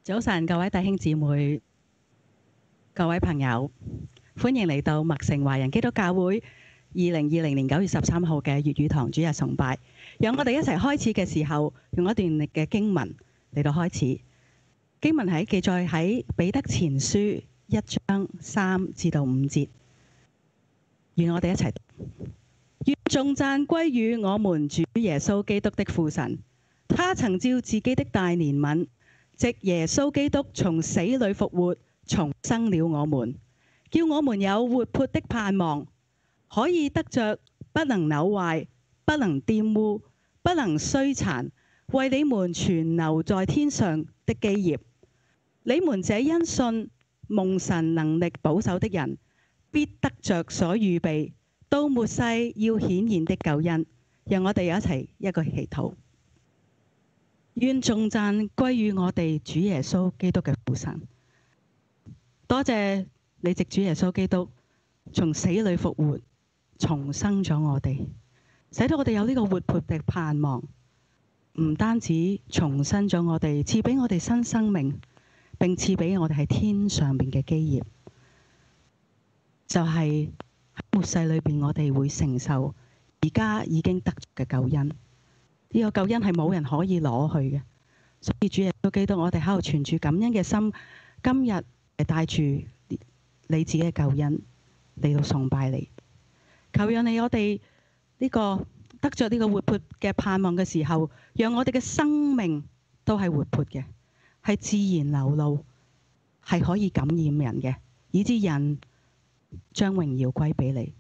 早晨，各位弟兄姊妹、各位朋友，歡迎嚟到麥城華人基督教會2020年9月13號嘅粵語堂主日崇拜。讓我哋一齊開始嘅時候，用一段嘅經文嚟到開始。經文係記載喺彼得前書1章3至到5節。願我哋一齊讀。願頌讚歸於我們主耶穌基督的父神，他曾照自己的大憐憫，藉耶穌基督從死裏復活，重生了我們，叫我們有活潑的盼望，可以得着不能朽壞、不能玷污、不能衰殘，為你們存留在天上的基業。你們這因信蒙神能力保守的人，必得着所預備到末世要顯現的救恩。讓我哋一齊一個祈禱。願頌讚歸於我哋主耶穌基督嘅父神。多謝你藉主耶穌基督從死裏復活，重生咗我哋，使到我哋有呢個活潑嘅盼望。唔單止重生咗我哋，賜俾我哋新生命，並賜俾我哋喺天上邊嘅基業，就係喺末世裏邊我哋會承受而家已經得嘅救恩。呢個救恩係冇人可以攞去嘅，所以主耶穌基督，我哋喺度存住感恩嘅心，今日係帶住你自己嘅救恩嚟到崇拜你。求讓你我哋呢個得着呢個活潑嘅盼望嘅時候，讓我哋嘅生命都係活潑嘅，係自然流露，係可以感染人嘅，以致人將榮耀歸俾你。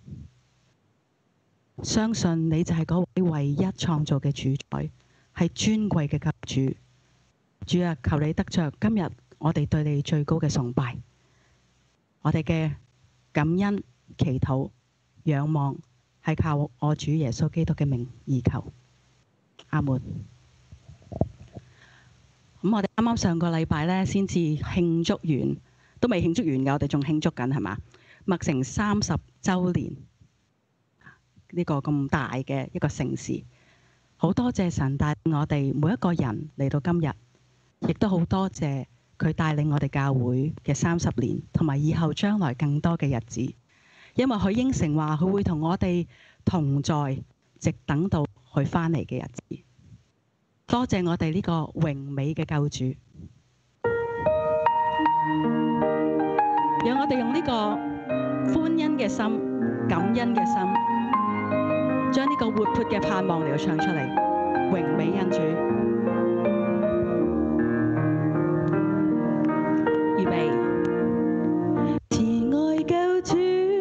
相信你就係嗰位唯一創造嘅主宰，係尊貴嘅救主。主啊，求你得着今日我哋對你最高嘅崇拜，我哋嘅感恩、祈禱、仰望，係靠我主耶穌基督嘅名而求。阿門。咁我哋啱啱上個禮拜呢，先至慶祝完，都未慶祝完嘅，我哋仲慶祝緊係嘛？麥城30週年。呢個咁大嘅一個盛事，好多謝神帶領我哋每一個人嚟到今日，亦都好多謝佢帶領我哋教會嘅30年，同埋以後將來更多嘅日子。因為佢應承話佢會同我哋同在，直等到佢返嚟嘅日子。多謝我哋呢個榮美嘅救主，讓我哋用呢個歡欣嘅心、感恩嘅心，將呢個活潑嘅盼望嚟到唱出嚟，榮美恩主，預備。慈愛救主，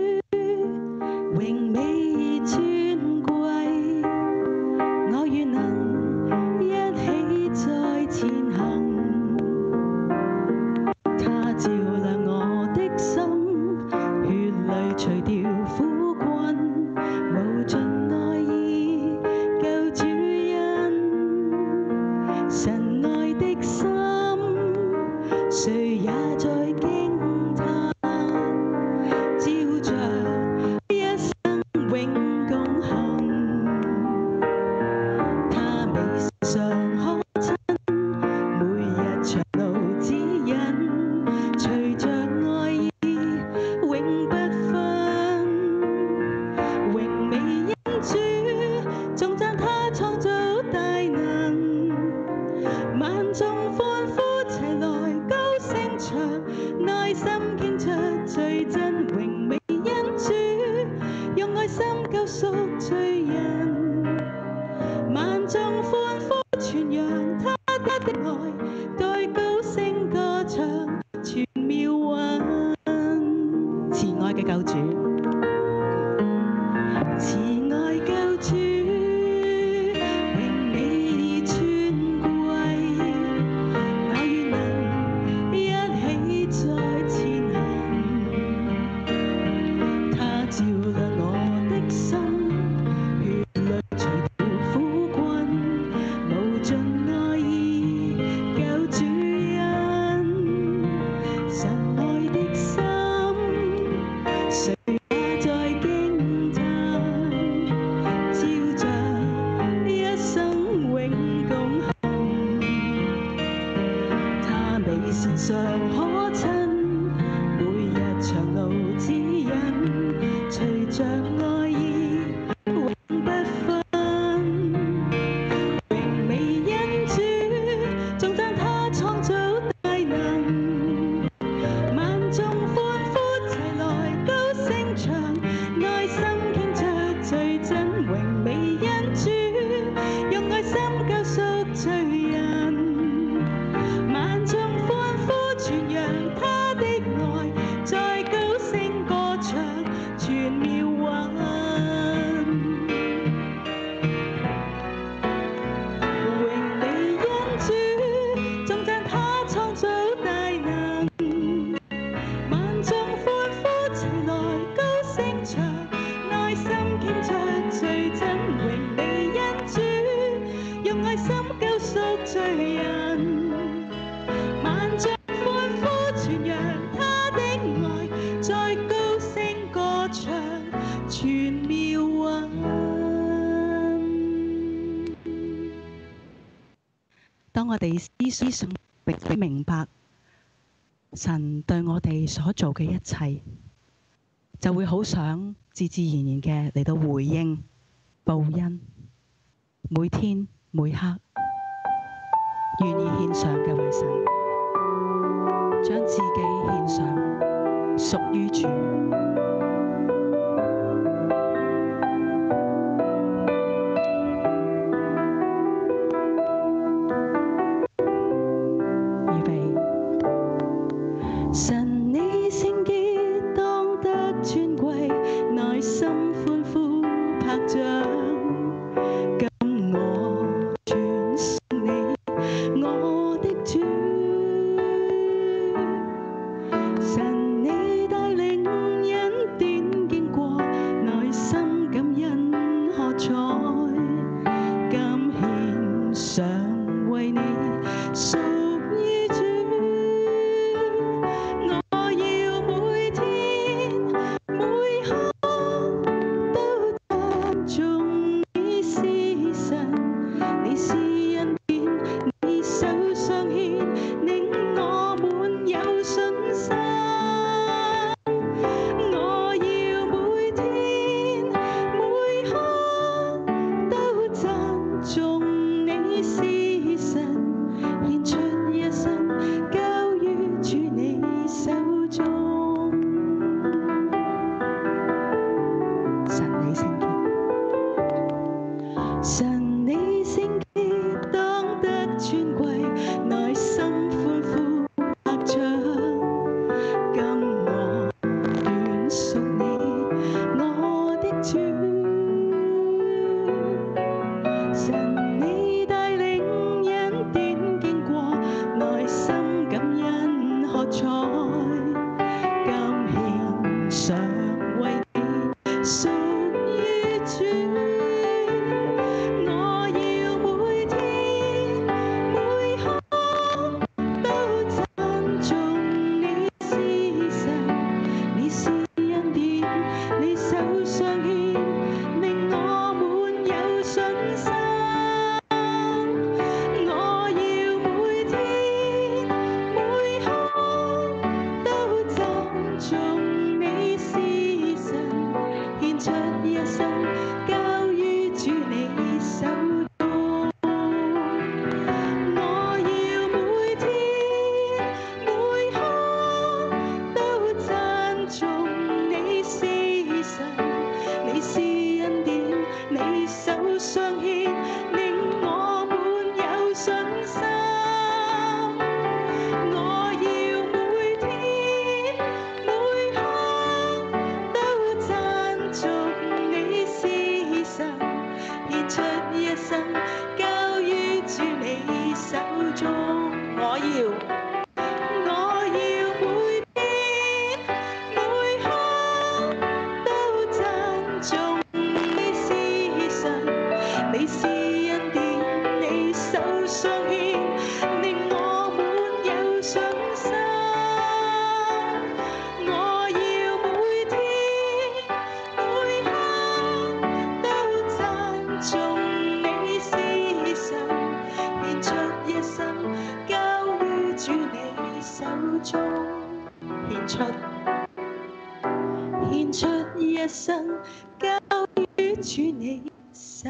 榮美尊貴，我願能一起再前行。他照亮我的心，血淚除掉苦困，無盡神愛的心，誰也在驚嘆，照着一生永共行。他微笑常可親，每日長路指引，隨着愛意永不分。榮美恩主，頌讚他創造大能。萬眾歡呼齊來高聲唱，內心傾出最真榮美恩主，用愛心救贖罪人。萬眾歡呼傳揚他的愛，對高聲歌唱全妙韻。慈愛嘅救主，慈愛救主。救主贖罪人，萬眾歡呼傳揚他的愛，在高聲歌唱傳妙韻。當我哋思想並明白神對我哋所做嘅一切，就會好想自自然然嘅嚟到回應報恩，每天每刻願意獻上嘅為神，將自己獻上，屬於主。預備，神你聖潔，當得尊貴，內心歡呼拍掌。獻出一生，交於主你手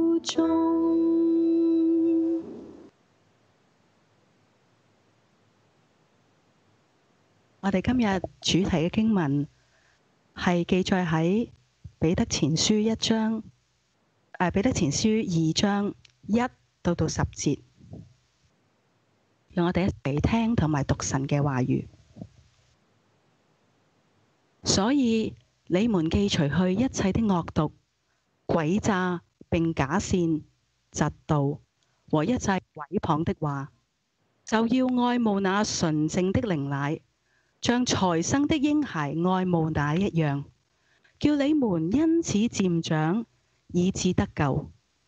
中。我哋今日主題嘅經文係記載喺彼得前書1章，彼得前書2章1到10節。讓我哋一齊聽同埋讀神嘅話語。所以你們既除去一切的惡毒、詭詐並假善、嫉妒和一切毀謗的話，就要愛慕那純淨的靈奶，像才生的嬰孩愛慕奶一樣，叫你們因此漸長，以致得救。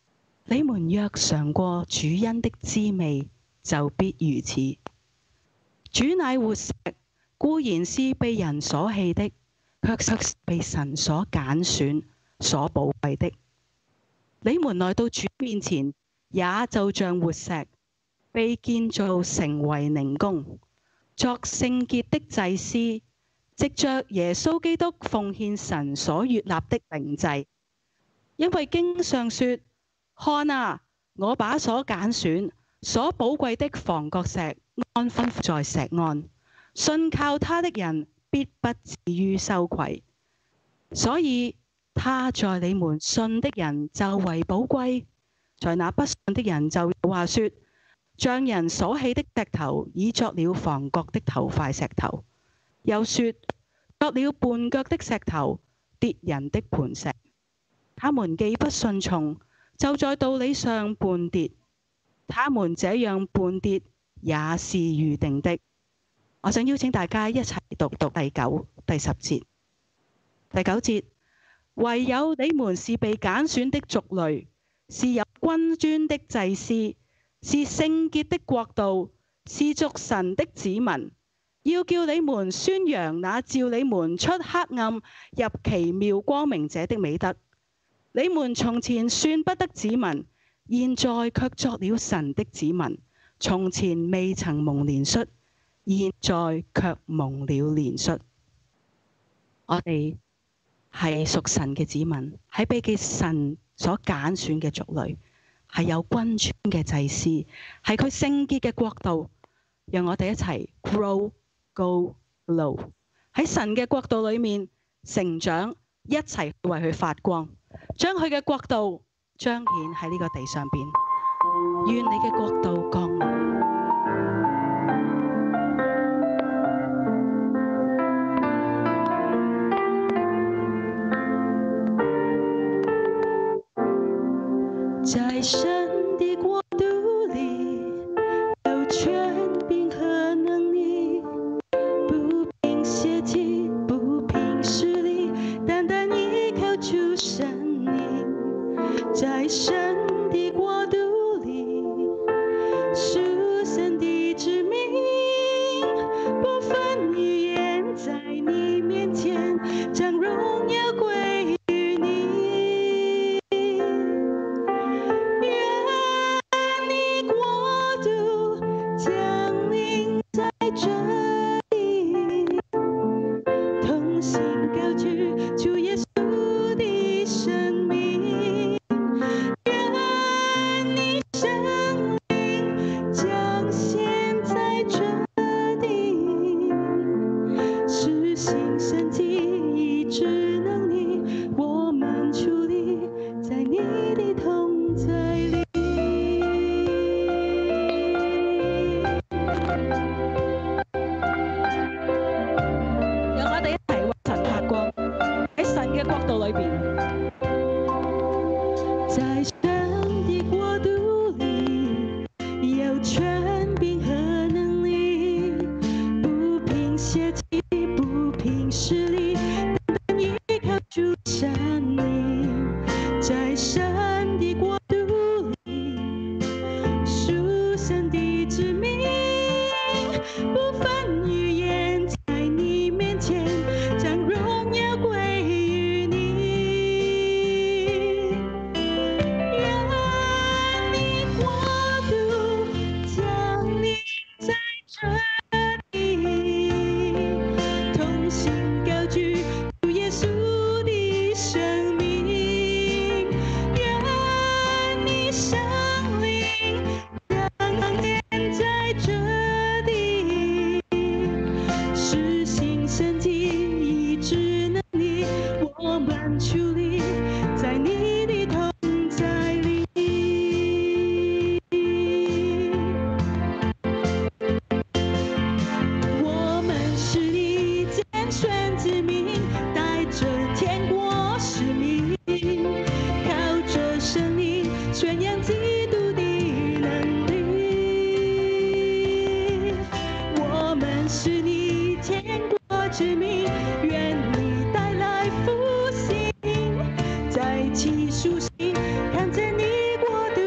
你們若嘗過主恩的滋味，就必如此。主乃活石，固然是被人所棄的，卻是被神所揀選、所寶貴的。你們來到主面前，也就像活石，被建造成為靈宮，作聖潔的祭司，藉着耶穌基督奉獻神所悅納的靈祭。因為經上說：看啊，我把所揀選、所寶貴的房角石安放在錫安，信靠他的人必不至於羞愧。所以他在你們信的人就為寶貴，在那不信的人就有話說：匠人所棄的石頭，已作了房角的頭塊石頭。又說：作了絆腳的石頭，跌人的磐石。他們既不順從，就在道理上絆跌。他們這樣絆跌，也是預定的。我想邀請大家一齊讀第9、第10節。第9節，唯有你們是被揀選的族類，是有君尊的祭司，是聖潔的國度，是屬神的子民，要叫你們宣揚那召你們出黑暗入奇妙光明者的美德。你們從前算不得子民，現在卻作了神的子民。從前未曾蒙憐恤，現在卻蒙了憐恤。我哋係屬神嘅子民，係被神所揀選嘅族類，係有君尊嘅祭司，係佢聖潔嘅國度。讓我哋一齊 grow, go, glow， 喺神嘅國度裏面成長，一齊為佢發光，將佢嘅國度彰顯喺呢個地上邊。願你嘅國度降臨。在神的國度裏，有權柄和能力，不憑血氣，不憑勢力，單單依靠主神靈。在神的國度裏，屬神的子民，不分語言，在你面前將榮耀歸於你。願你國度降臨在這裡，同心高舉主耶穌的生命。願你生命彰顯在這裡，施行神蹟醫治能力，我們矗立在你的同在裡。讓我哋一齊為神發光，喺神嘅國度裏邊。在神的國度裡，有權柄和能力，不憑血氣，不憑勢力，單單依靠主神靈。在神的國度裡，屬神的子民，不分語言，在你面前將榮耀歸於你。願你國度降臨在這裡，同心高舉主耶穌的生命。願你生命彰顯在這裡，施行神蹟醫治能力，我們矗立在你的同在裡。我們是你揀選子民，帶着天國使命，靠着聖靈宣揚基督的能力。我們是你天國之民，願你帶來復興，在其蘇醒，看見你國度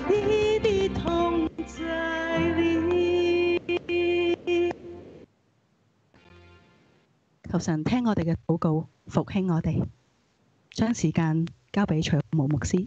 你的同在裏。求神聽我哋嘅禱告，復興我哋，將時間交俾徐浩牧牧師。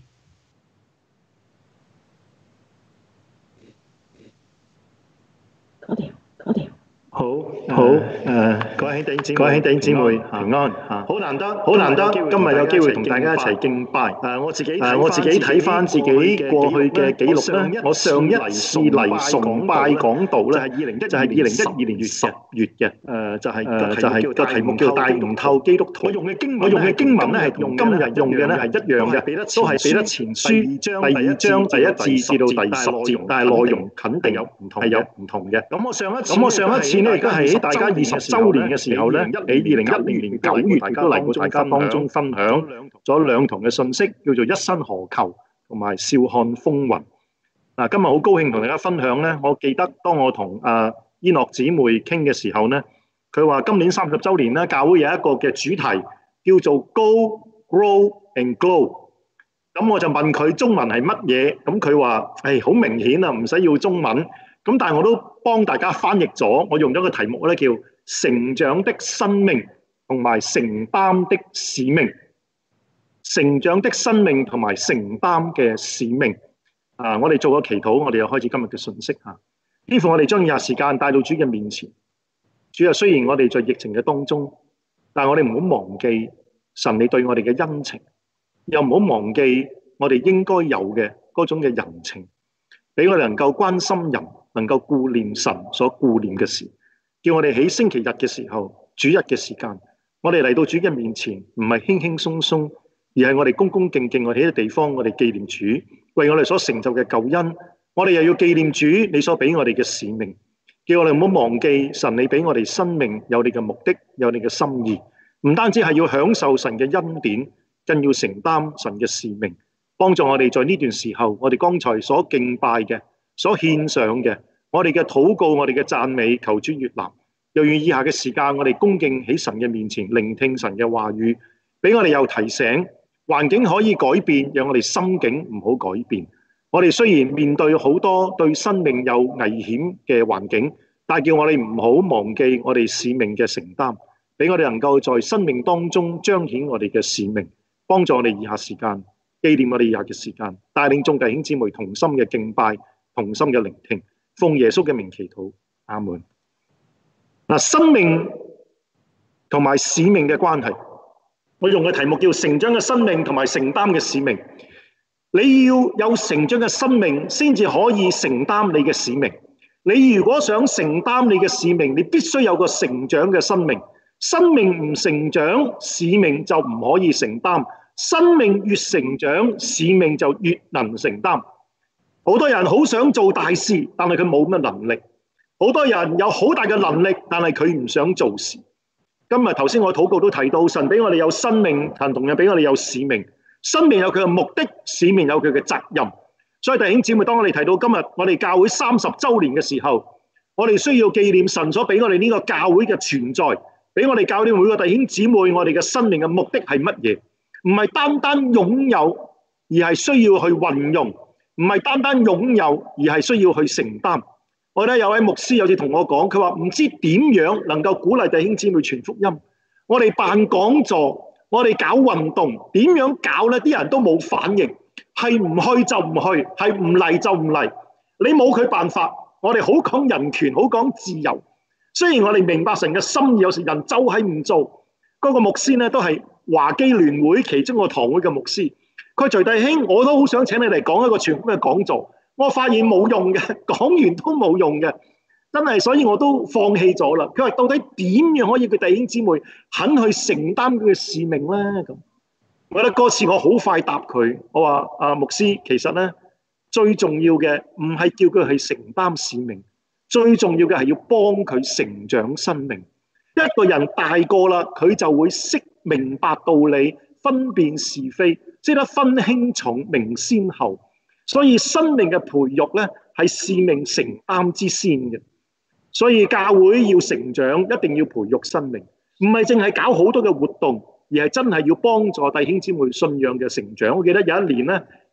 好，各位兄弟姊妹平安，好難得，今日有機會同大家一齊敬拜。我自己睇翻自己過去嘅記錄咧，我上一次嚟崇拜講道咧，就係2012年10月嘅，就係個題目叫帶唔透基督徒。我用嘅經文咧係同今日用嘅咧係一樣嘅，都係彼得前書第二章第1至到第10節，但係內容肯定係有唔同嘅。咁我上一次咧亦都係喺大家20週年嘅時候咧，喺2010年9月亦都嚟過大家當中分享咗兩堂嘅信息，叫做一生何求同埋笑看風雲。嗱，今日好高興同大家分享咧。我記得當我同伊諾姊妹傾嘅時候咧，佢話今年30週年咧，教會有一個嘅主題叫做 Go, Grow and Glow。咁我就問佢中文係乜嘢，咁佢話好明顯啊，唔使要中文。咁但係我都幫大家翻譯咗，我用咗個題目咧叫成長的生命同埋承擔的使命。成長的生命同埋承擔嘅使命。我哋做個祈禱，我哋又開始今日嘅信息嚇。天父，我哋將以下時間帶到主嘅面前。主啊，雖然我哋在疫情嘅當中，但係我哋唔好忘記神你對我哋嘅恩情，又唔好忘記我哋應該有嘅嗰種嘅人情，俾我哋能夠關心人，能夠顧念神所顧念嘅事，叫我哋喺星期日嘅時候，主日嘅時間，我哋嚟到主嘅面前，唔係輕輕鬆鬆，而係我哋恭恭敬敬，我哋喺個地方，我哋紀念主為我哋所成就嘅救恩，我哋又要紀念主你所俾我哋嘅使命，叫我哋唔好忘記神你俾我哋生命有你嘅目的，有你嘅心意，唔單止係要享受神嘅恩典，更要承擔神嘅使命，幫助我哋在呢段時候，我哋剛才所敬拜嘅，所獻上嘅，我哋嘅禱告，我哋嘅讚美，求主悅納。又願以下嘅時間，我哋恭敬喺神嘅面前，聆聽神嘅話語，俾我哋又提醒，環境可以改變，讓我哋心境唔好改變。我哋雖然面對好多對生命有危險嘅環境，但叫我哋唔好忘記我哋使命嘅承擔，俾我哋能夠在生命當中彰顯我哋嘅使命，幫助我哋以下時間，紀念我哋以下嘅時間，帶領眾弟兄姊妹同心嘅敬拜，同心嘅聆聽，奉耶穌嘅名祈禱，阿門。生命同埋使命嘅關係，我用嘅題目叫成長嘅生命同埋承擔嘅使命。你要有成長嘅生命，先至可以承擔你嘅使命。你如果想承擔你嘅使命，你必須有個成長嘅生命。生命唔成長，使命就唔可以承擔。生命越成長，使命就越能承擔。好多人好想做大事，但係佢冇乜能力。好多人有好大嘅能力，但係佢唔想做事。今日頭先我禱告都提到，神俾我哋有生命，但同樣俾我哋有使命。生命有佢嘅目的，使命有佢嘅責任。所以弟兄姊妹，當我哋提到今日我哋教會30週年嘅時候，我哋需要紀念神所俾我哋呢個教會嘅存在，俾我哋教會每個弟兄姊妹，我哋嘅生命嘅目的係乜嘢？唔係單單擁有，而係需要去運用；唔係單單擁有，而係需要去承擔。我記得有位牧師有次同我講，佢話唔知點樣能夠鼓勵弟兄姊妹傳福音。我哋辦講座，我哋搞運動，點樣搞呢？啲人都冇反應，係唔去就唔去，係唔嚟就唔嚟。你冇佢辦法。我哋好講人權，好講自由。雖然我哋明白神嘅心意，有時人就係唔做。嗰個牧師呢，都係華基聯會其中個堂會嘅牧師。佢徐弟兄，我都好想請你嚟講一個傳福音嘅講座。我發現冇用嘅，講完都冇用嘅，真係，所以我都放棄咗啦。佢話到底點樣可以佢弟兄姊妹肯去承擔佢嘅使命咧？咁我覺得嗰次我好快答佢，我話牧師，其實咧最重要嘅唔係叫佢去承擔使命，最重要嘅係要幫佢成長生命。一個人大個啦，佢就會識明白道理，分辨是非，識得分輕重，明先後。所以生命嘅培育咧，係使命承擔之先嘅。所以教會要成長，一定要培育生命，唔係淨係搞好多嘅活動，而係真係要幫助弟兄姊妹信仰嘅成長。我記得有一年咧，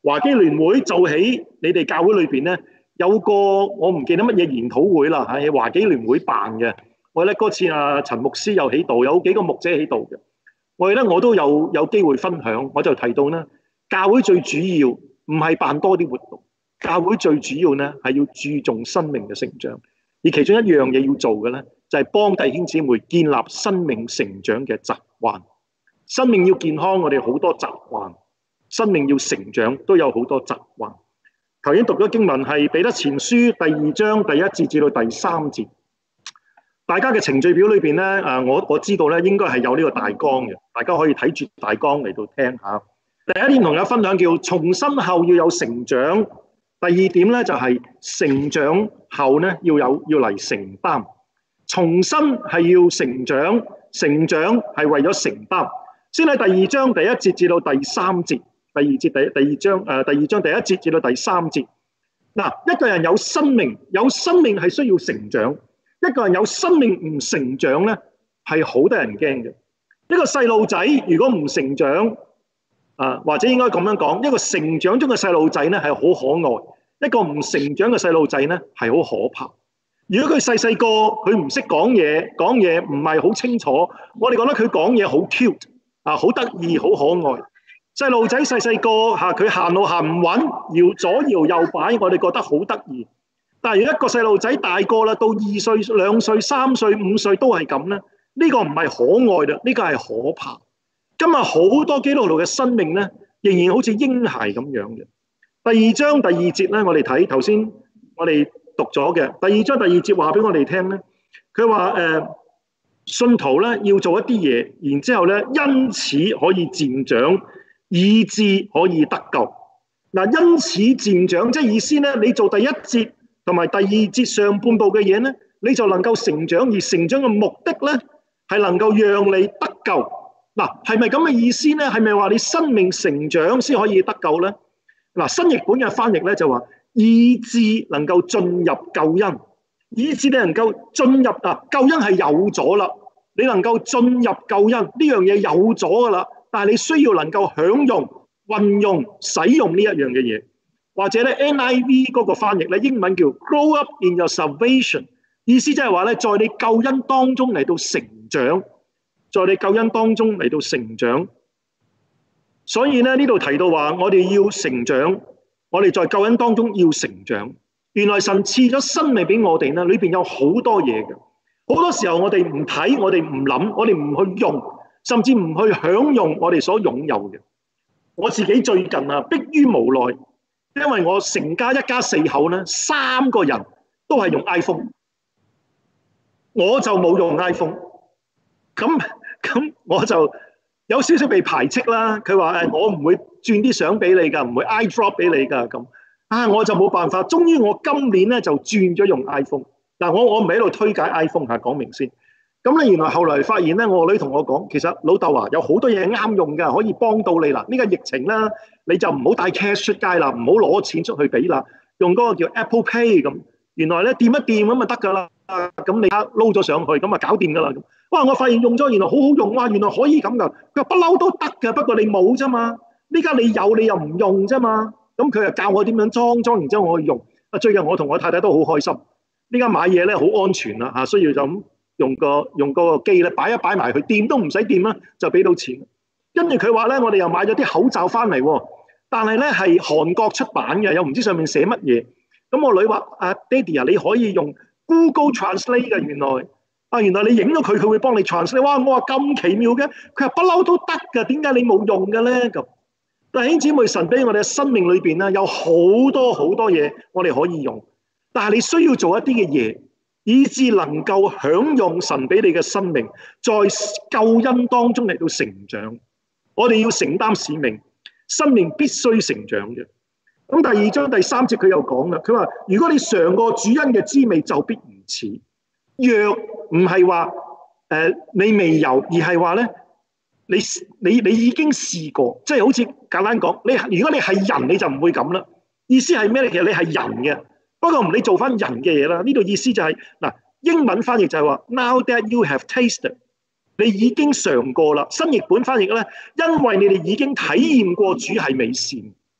華基聯會就喺你哋教會裏邊咧，有個我唔記得乜嘢研討會啦，係華基聯會辦嘅。我咧嗰次陳牧師又喺度，有幾個牧者喺度嘅。我都有機會分享，我就提到咧，教會最主要唔係辦多啲活動，教會最主要咧係要注重生命嘅成長，而其中一樣嘢要做嘅咧，就係幫弟兄姊妹建立生命成長嘅習慣。生命要健康，我哋好多習慣；生命要成長，都有好多習慣。頭先讀咗經文係彼得前書第2章第1節至到第3節。大家嘅程序表裏邊咧，我知道咧應該係有呢個大綱嘅，大家可以睇住大綱嚟到聽下。第一點同大家分享叫重生後要有成長，第二點咧就係成長後咧要嚟承擔。重生係要成長，成長係為咗承擔。先喺第2章第1節至到第3節，第二章第1節至到第3節。嗱，一個人有生命係需要成長。一個人有生命唔成長咧，係好得人驚嘅。一個細路仔如果唔成長，或者應該咁樣講，一個成長中嘅細路仔咧係好可愛，一個唔成長嘅細路仔咧係好可怕。如果佢細個佢唔識講嘢唔係好清楚，我哋覺得佢講嘢好 cute 好得意，好可愛。細路仔細個佢行路行唔穩，搖左搖右擺，我哋覺得好得意。但係如果一個細路仔大個啦，到2歲、2歲、3歲、5歲都係咁咧，呢個唔係可愛啦，呢個係可怕。今日好多基督徒嘅生命咧，仍然好似嬰孩咁樣嘅。第2章第2節咧，我哋睇頭先我哋讀咗嘅第2章第2節話俾我哋聽咧，佢話信徒咧要做一啲嘢，然之後咧因此可以漸長，以致可以得救。嗱，因此漸長即係意思咧，你做第1節同埋第2節上半部嘅嘢咧，你就能夠成長，而成長嘅目的咧係能夠讓你得救。嗱，係咪咁嘅意思咧？係咪話你生命成長先可以得救咧？嗱，新譯本嘅翻譯咧就話，以致能夠進入救恩，以致你能夠進入救恩係有咗啦，你能夠進入救恩呢樣嘢有咗噶啦，但係你需要能夠享用、運用、使用呢一樣嘅嘢。或者咧 NIV 嗰個翻譯咧，英文叫 grow up in your salvation， 意思即係話咧，在你救恩當中嚟到成長，在你救恩當中嚟到成長。所以咧呢度提到話，我哋要成長，我哋在救恩當中要成長。原來神賜咗生命俾我哋咧，裏邊有好多嘢嘅。好多時候我哋唔睇，我哋唔諗，我哋唔去用，甚至唔去享用我哋所擁有嘅。我自己最近迫於無奈。因為我成家一家4口咧，3個人都係用 iPhone， 我就冇用 iPhone， 咁我就有少少被排斥啦。佢話我唔會轉啲相俾你噶，唔會 iDrop 俾你噶咁。我就冇辦法。終於我今年咧就轉咗用 iPhone。嗱，我唔係喺度推介 iPhone 嚇，講明先。咁咧原來後來發現咧，我女同我講，其實老豆有好多嘢啱用㗎，可以幫到你啦。呢個疫情啦，你就唔好帶 cash 出街啦，唔好攞錢出去俾啦，用嗰個叫 Apple Pay 咁。原來咧掂一掂咁就得㗎啦。咁你撈咗上去，咁啊搞掂㗎啦。哇！我發現用咗原來好好用，哇！原來可以咁㗎。佢話不嬲都得㗎，不過你冇啫嘛。呢家你有你又唔用啫嘛。咁佢又教我點樣裝，然之後我去用。最近我同我太太都好開心。呢家買嘢咧好安全啦嚇，需要就咁。用個機咧擺埋去，掂都唔使掂啦，就俾到錢。跟住佢話咧，我哋又買咗啲口罩翻嚟喎，但係咧係韓國出版嘅，又唔知上面寫乜嘢。咁我女話：爹哋啊，你可以用 Google Translate 嘅，原來你影咗佢，佢會幫你 translate。哇！我話咁奇妙嘅，佢話不嬲都得㗎，點解你冇用嘅咧？咁弟兄姊妹，神俾我哋嘅生命裏邊咧，有好多好多嘢我哋可以用，但係你需要做一啲嘅嘢。以致能夠享用神俾你嘅生命，在救恩當中嚟到成長。我哋要承擔使命，生命必須成長嘅。咁第2章第3節佢又講啦，佢話：如果你嘗過主恩嘅滋味，就必如此。若唔係話你未有，而係話咧你已經試過，即係好似簡單講，如果你係人，你就唔會咁啦。意思係咩咧？其實你係人嘅。不過唔理做翻人嘅嘢啦，呢度意思就係英文翻譯就係話 Now that you have tasted， 你已經嘗過啦。新譯本翻譯咧，因為你哋已經體驗過主係美善。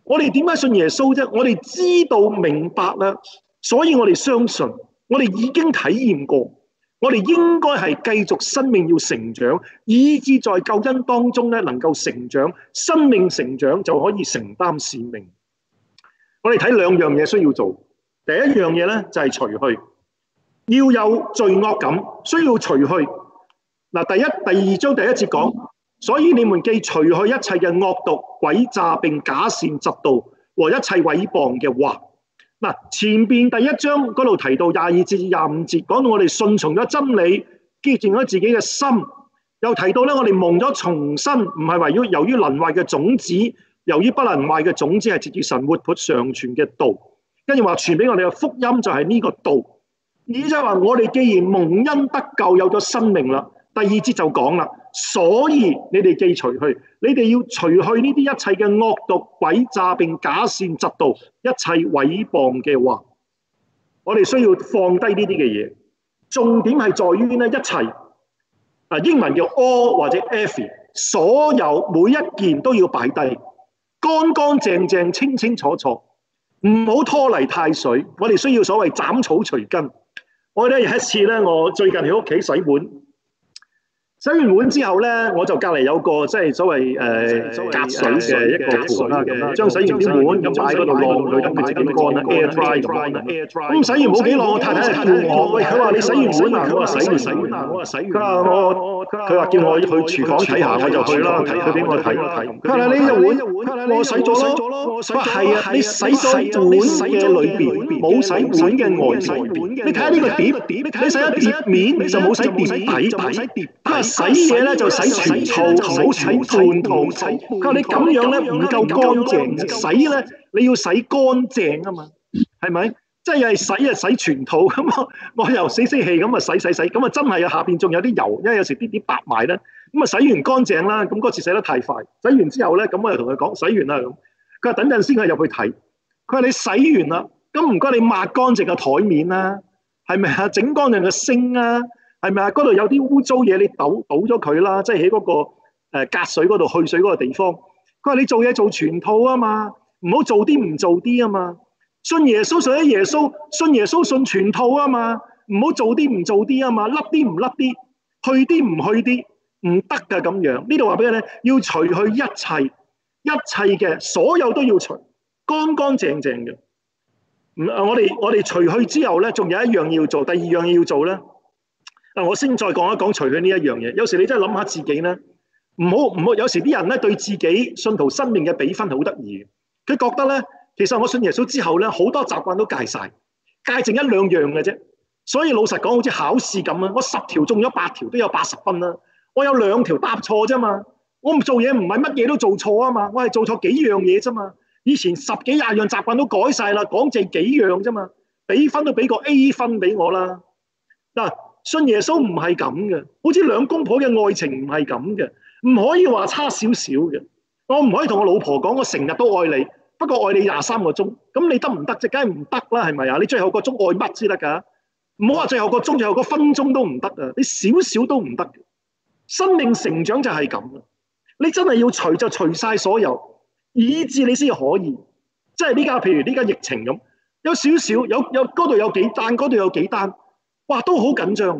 我哋點解信耶穌啫？我哋知道明白啦，所以我哋相信，我哋已經體驗過，我哋應該係繼續生命要成長，以致在救恩當中咧能夠成長，生命成長就可以承擔使命。我哋睇兩樣嘢需要做，第一樣嘢咧就係除去，要有罪惡感，需要除去。嗱，第二章第一節講，所以你們既除去一切嘅惡毒、詭詐並假善、嫉妒和一切毀謗嘅話。嗱，前邊第一章嗰度提到22至25節，講到我哋順從咗真理，潔淨咗自己嘅心，又提到咧我哋蒙咗重生，唔係由於能壞嘅種子，由於不能壞嘅種子係藉住神活潑常存嘅道，跟住話傳俾我哋嘅福音就係呢個道。而即係話我哋既然蒙恩得救，有咗生命啦。第二節就講啦，所以你哋既除去，你哋要除去呢啲一切嘅惡毒、詭詐並假善、嫉妒、一切毀謗嘅話。我哋需要放低呢啲嘅嘢，重點係在於呢一切。英文叫 all 或者 every， 所有每一件都要擺低，乾乾淨淨、清清楚楚，唔好拖泥帶水。我哋需要所謂斬草除根。我記得有一次咧，我最近喺屋企洗碗。洗完碗之後咧，我就隔離有個即係所謂隔水嘅一個盤啦，咁將洗完啲碗咁擺嗰度晾佢，等佢自己乾啦 ，air dry 咁。咁洗完冇幾耐，我太太就叫我，喂，佢話你洗完碗啊？我話洗完洗碗，我話洗完。佢話叫我去廚房睇下，我就去啦，佢俾我睇。佢話你隻碗，我洗咗咯。佢話係啊，你洗咗碗嘅裏邊，冇洗碗嘅外邊。你睇下呢個碟，你洗咗碟面就冇洗碟底。洗嘢咧就洗全套，唔好洗半套。佢話你咁樣咧唔夠乾淨，洗咧你要洗乾淨啊嘛，係咪？即係又係洗啊洗全套咁，我又死氣咁啊洗，咁啊真係啊下邊仲有啲油，因為有時啲白埋咧，咁啊洗完乾淨啦，咁嗰次洗得太快，洗完之後咧，咁我又同佢講洗完啦咁，佢話等陣先去入去睇，佢話你洗完啦，咁唔該你抹乾淨個台面啦，係咪啊？整乾淨個星啊！係咪啊？嗰度有啲污糟嘢，你倒咗佢啦，即係喺嗰個隔水嗰度去水嗰個地方。佢話你做嘢做全套啊嘛，唔好做啲唔做啲啊嘛。信耶穌信耶穌，信耶穌信全套啊嘛，唔好做啲唔做啲啊嘛，甩啲唔甩啲，去啲唔去啲，唔得㗎咁樣。呢度話俾你聽，要除去一切嘅所有都要除，乾乾淨淨嘅。我哋除去之後咧，仲有一樣要做，第二樣嘢要做咧。我先再講一講除去呢一樣嘢。有時你真係諗下自己咧，唔好。有時啲人咧對自己信徒生命嘅比分係好得意嘅。佢覺得咧，其實我信耶穌之後咧，好多習慣都戒晒，戒剩一兩樣嘅啫。所以老實講，好似考試咁啊，我10條中咗8條都有80分啦。我有2條答錯啫嘛。我唔做嘢唔係乜嘢都做錯啊嘛，我係做錯幾樣嘢啫嘛。以前10幾20樣習慣都改晒啦，講剩幾樣啫嘛，比分都俾個 A 分俾我啦。嗱。信耶穌唔係咁嘅，好似兩公婆嘅愛情唔係咁嘅，唔可以話差少少嘅。我唔可以同我老婆講，我成日都愛你，不過愛你23個鐘，咁你得唔得啫？梗係唔得啦，係咪啊？你最後個鐘愛乜先得㗎？唔好話最後個鐘，最後個分鐘都唔得啊！你少少都唔得。生命成長就係咁啦，你真係要除就除晒所有，以致你先可以。即係呢家譬如呢家疫情咁，有少少有嗰度有幾單，嗰度有幾單。哇，都好緊張，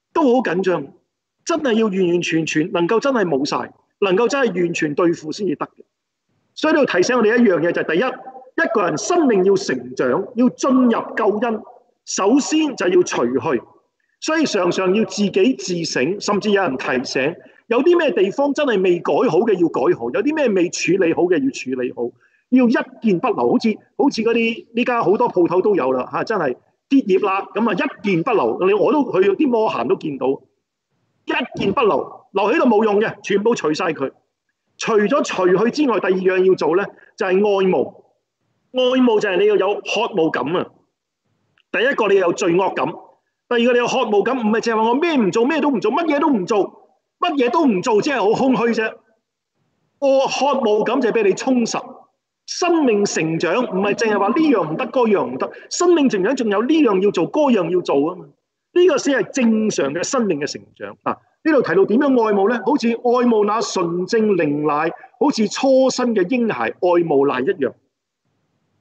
真係要完完全全能夠真係冇晒，能夠真係完全對付先至得嘅。所以呢度提醒我哋一樣嘢就係第一，一個人生命要成長，要進入救恩，首先就要除去。所以常常要自己自省，甚至有人提醒，有啲咩地方真係未改好嘅要改好，有啲咩未處理好嘅要處理好，要一件不留。好似嗰啲呢家好多鋪頭都有啦嚇，真係。結業啦，咁啊一件不留，我都去啲摩行都見到，一件不留，留喺度冇用嘅，全部除晒佢。除咗除去之外，第二樣要做咧，就係愛慕。愛慕就係你要有渴慕感啊！第一個你有罪惡感，第二個你有渴慕感，唔係淨係話我咩唔做咩都唔做，乜嘢都唔做，乜嘢都唔做，即係好空虛啫。我渴慕感就係俾你充實。生命成長唔係淨係話呢樣唔得，嗰樣唔得。生命成長仲有呢樣要做，嗰樣要做啊嘛。呢個先係正常嘅生命嘅成長啊！呢度提到點樣愛慕咧？好似愛慕那純正靈奶，好似初生嘅嬰孩愛慕奶一樣。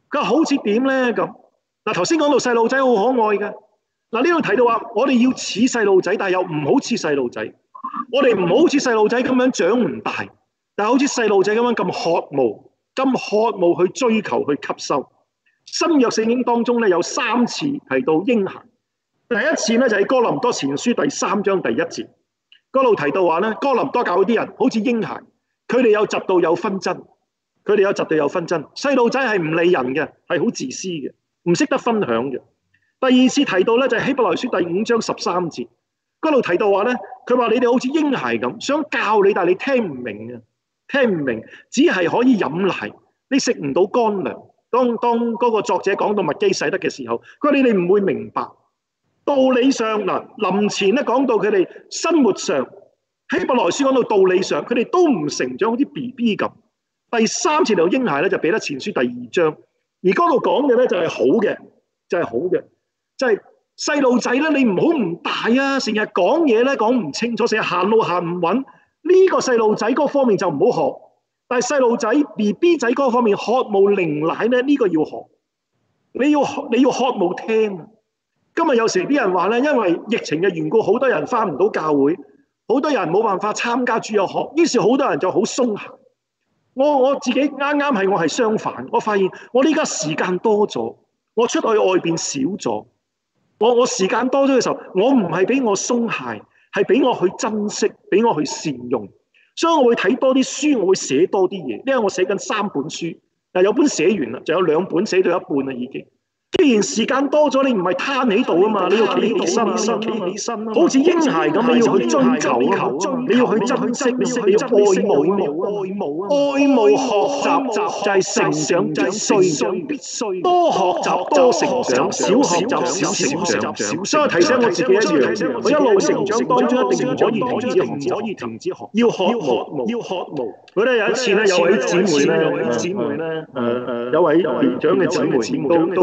佢話好似點咧咁？嗱，頭先講到細路仔好可愛嘅，嗱呢度提到話，我哋要似細路仔，但係又唔好似細路仔。我哋唔好似細路仔咁樣長唔大，但係好似細路仔咁樣咁渴慕去追求去吸收。新約聖經當中咧有3次提到嬰孩。第一次咧就係哥林多前書第3章第1節，嗰度提到話咧，哥林多教會啲人好似嬰孩，佢哋有嫉妒有紛爭，細路仔係唔理人嘅，係好自私嘅，唔識得分享嘅。第二次提到咧就係希伯來書第5章13節，嗰度提到話咧，佢話你哋好似嬰孩咁，想教你，但係你聽唔明啊，只係可以飲奶，你食唔到乾糧。當嗰個作者講到麥基洗德嘅時候，佢話你哋唔會明白。道理上嗱，林前咧講到佢哋生活上，希伯來書講到道理上，佢哋都唔成長，好似 BB 咁。第3次嚟到嬰孩咧就彼得前書第2章，而嗰度講嘅咧就係好嘅，就係細路仔咧，你唔好唔大啊，成日講嘢咧講唔清楚，成日行路行唔穩，呢個細路仔嗰方面就唔好學。但係細路仔 BB 仔嗰方面渴慕靈奶咧，呢個要學，你要渴慕聽。今日有時啲人話咧，因為疫情嘅緣故，好多人返唔到教會，好多人冇辦法參加主日學，於是好多人就好鬆懈。我自己啱我係相反，我發現我呢家時間多咗，我出去外邊少咗，我時間多咗嘅時候，我唔係俾我鬆懈，係俾我去珍惜，俾我去善用。所以我會睇多啲書，我會寫多啲嘢，因為我寫緊3本書，但有本寫完啦，仲有2本寫到一半啦已經。既然時間多咗，你唔係攤喺度啊嘛，你要企起身，好似嬰孩咁，你要去追求，你要去珍惜，你要愛慕學習就係成長必須，多學習多成長，少學習少成長。所以我提醒我自己一樣，我一路成長當中一定唔可以停止學，要渴慕。我咧有一次咧，有位姊妹咧，有位年長嘅姊妹都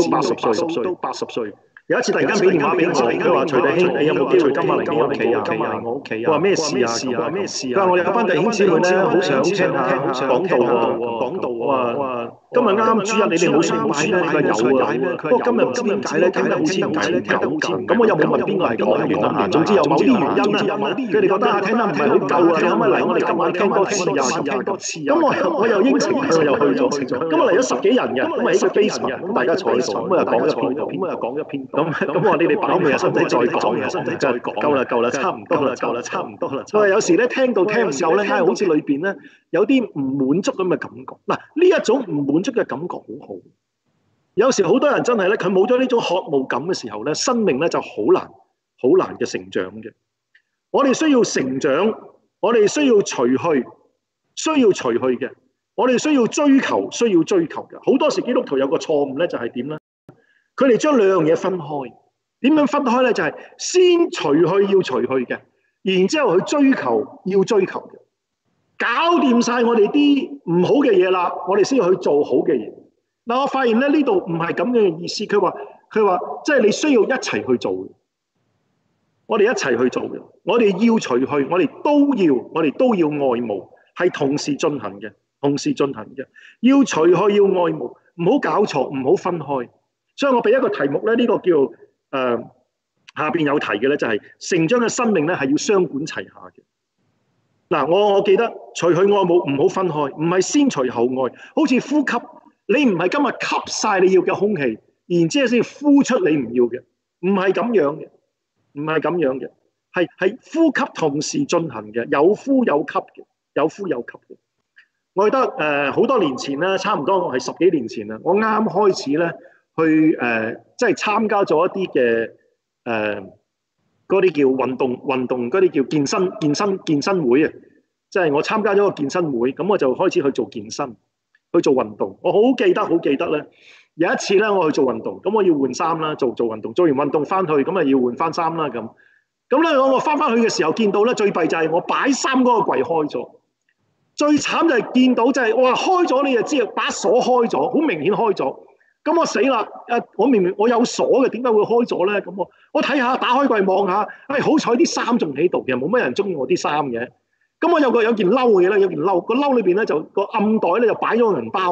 80歲。有一次突然間俾電話俾我，佢話：徐弟兄，你有冇機會今晚嚟我屋企啊？我話咩事啊？佢話我有班弟兄姊妹咧，好想聽下講道喎。今日啱主日，你哋好崇拜咩？佢話有啊。不過今日唔知點解咧，聽得好似唔係夠。咁我又冇問邊個係講員啊？總之有某啲原因啦。佢哋覺得聽得唔係好夠啊，可唔可以嚟我哋今晚聽多次啊？咁我又應承佢，又去咗。咁我嚟咗10幾人嘅，咁喺個 basement，咁大家坐喺度，咁我又講一篇。咁我話你哋飽未啊？使唔使再講啊？夠啦，差唔多啦。我有時咧聽到聽唔夠咧，好似裏邊咧有啲唔滿足咁嘅感覺。嗱，呢一種唔滿足嘅感覺好好。有時好多人真係咧，佢冇咗呢種渴慕感嘅時候咧，生命咧就好難嘅成長嘅。我哋需要成長，我哋需要除去嘅，我哋需要追求嘅。好多時基督徒有個錯誤咧，就係點咧？佢哋將2樣嘢分開，點樣分開咧？就係先除去要除去嘅，然之後去追求要追求嘅，搞掂晒我哋啲唔好嘅嘢啦，我哋先去做好嘅嘢。嗱，我發現咧呢度唔係咁樣嘅意思，佢話即係你需要一齊去做嘅，我哋一齊去做嘅，我哋要除去，我哋都要愛慕，係同時進行嘅，要除去要愛慕，唔好搞錯，唔好分開。所以我俾一個題目咧，呢個叫下邊有提嘅咧，就係成長嘅生命咧係要雙管齊下嘅。嗱，我記得除去愛慕唔好分開，唔係先除後愛，好似呼吸，你唔係今日吸晒你要嘅空氣，然之後先呼出你唔要嘅，唔係咁樣嘅，係呼吸同時進行嘅，有呼有吸嘅。我記得好多年前咧，差唔多係10幾年前啦，我啱開始咧。去即係參加咗一啲嘅嗰啲叫運動嗰啲叫健身會啊！即係我參加咗個健身會，咁我就開始去做健身，去做運動。我好記得咧，有一次咧我去做運動，咁我要換衫啦，做運動，做完運動翻去，咁啊要換翻衫啦咁。咁咧我翻去嘅時候，見到咧最弊就係我擺衫嗰個櫃開咗，最慘就係見到就係我話開咗，你就知把鎖開咗，好明顯開咗。咁我死啦！我明明我有鎖嘅，點解會開咗咧？咁我睇下，打開櫃望下，好彩啲衫仲喺度嘅，冇乜人中意我啲衫嘅。咁我有件褸嘅咧，有件褸，個褸裏邊咧就個暗袋咧就擺咗個銀包嘅。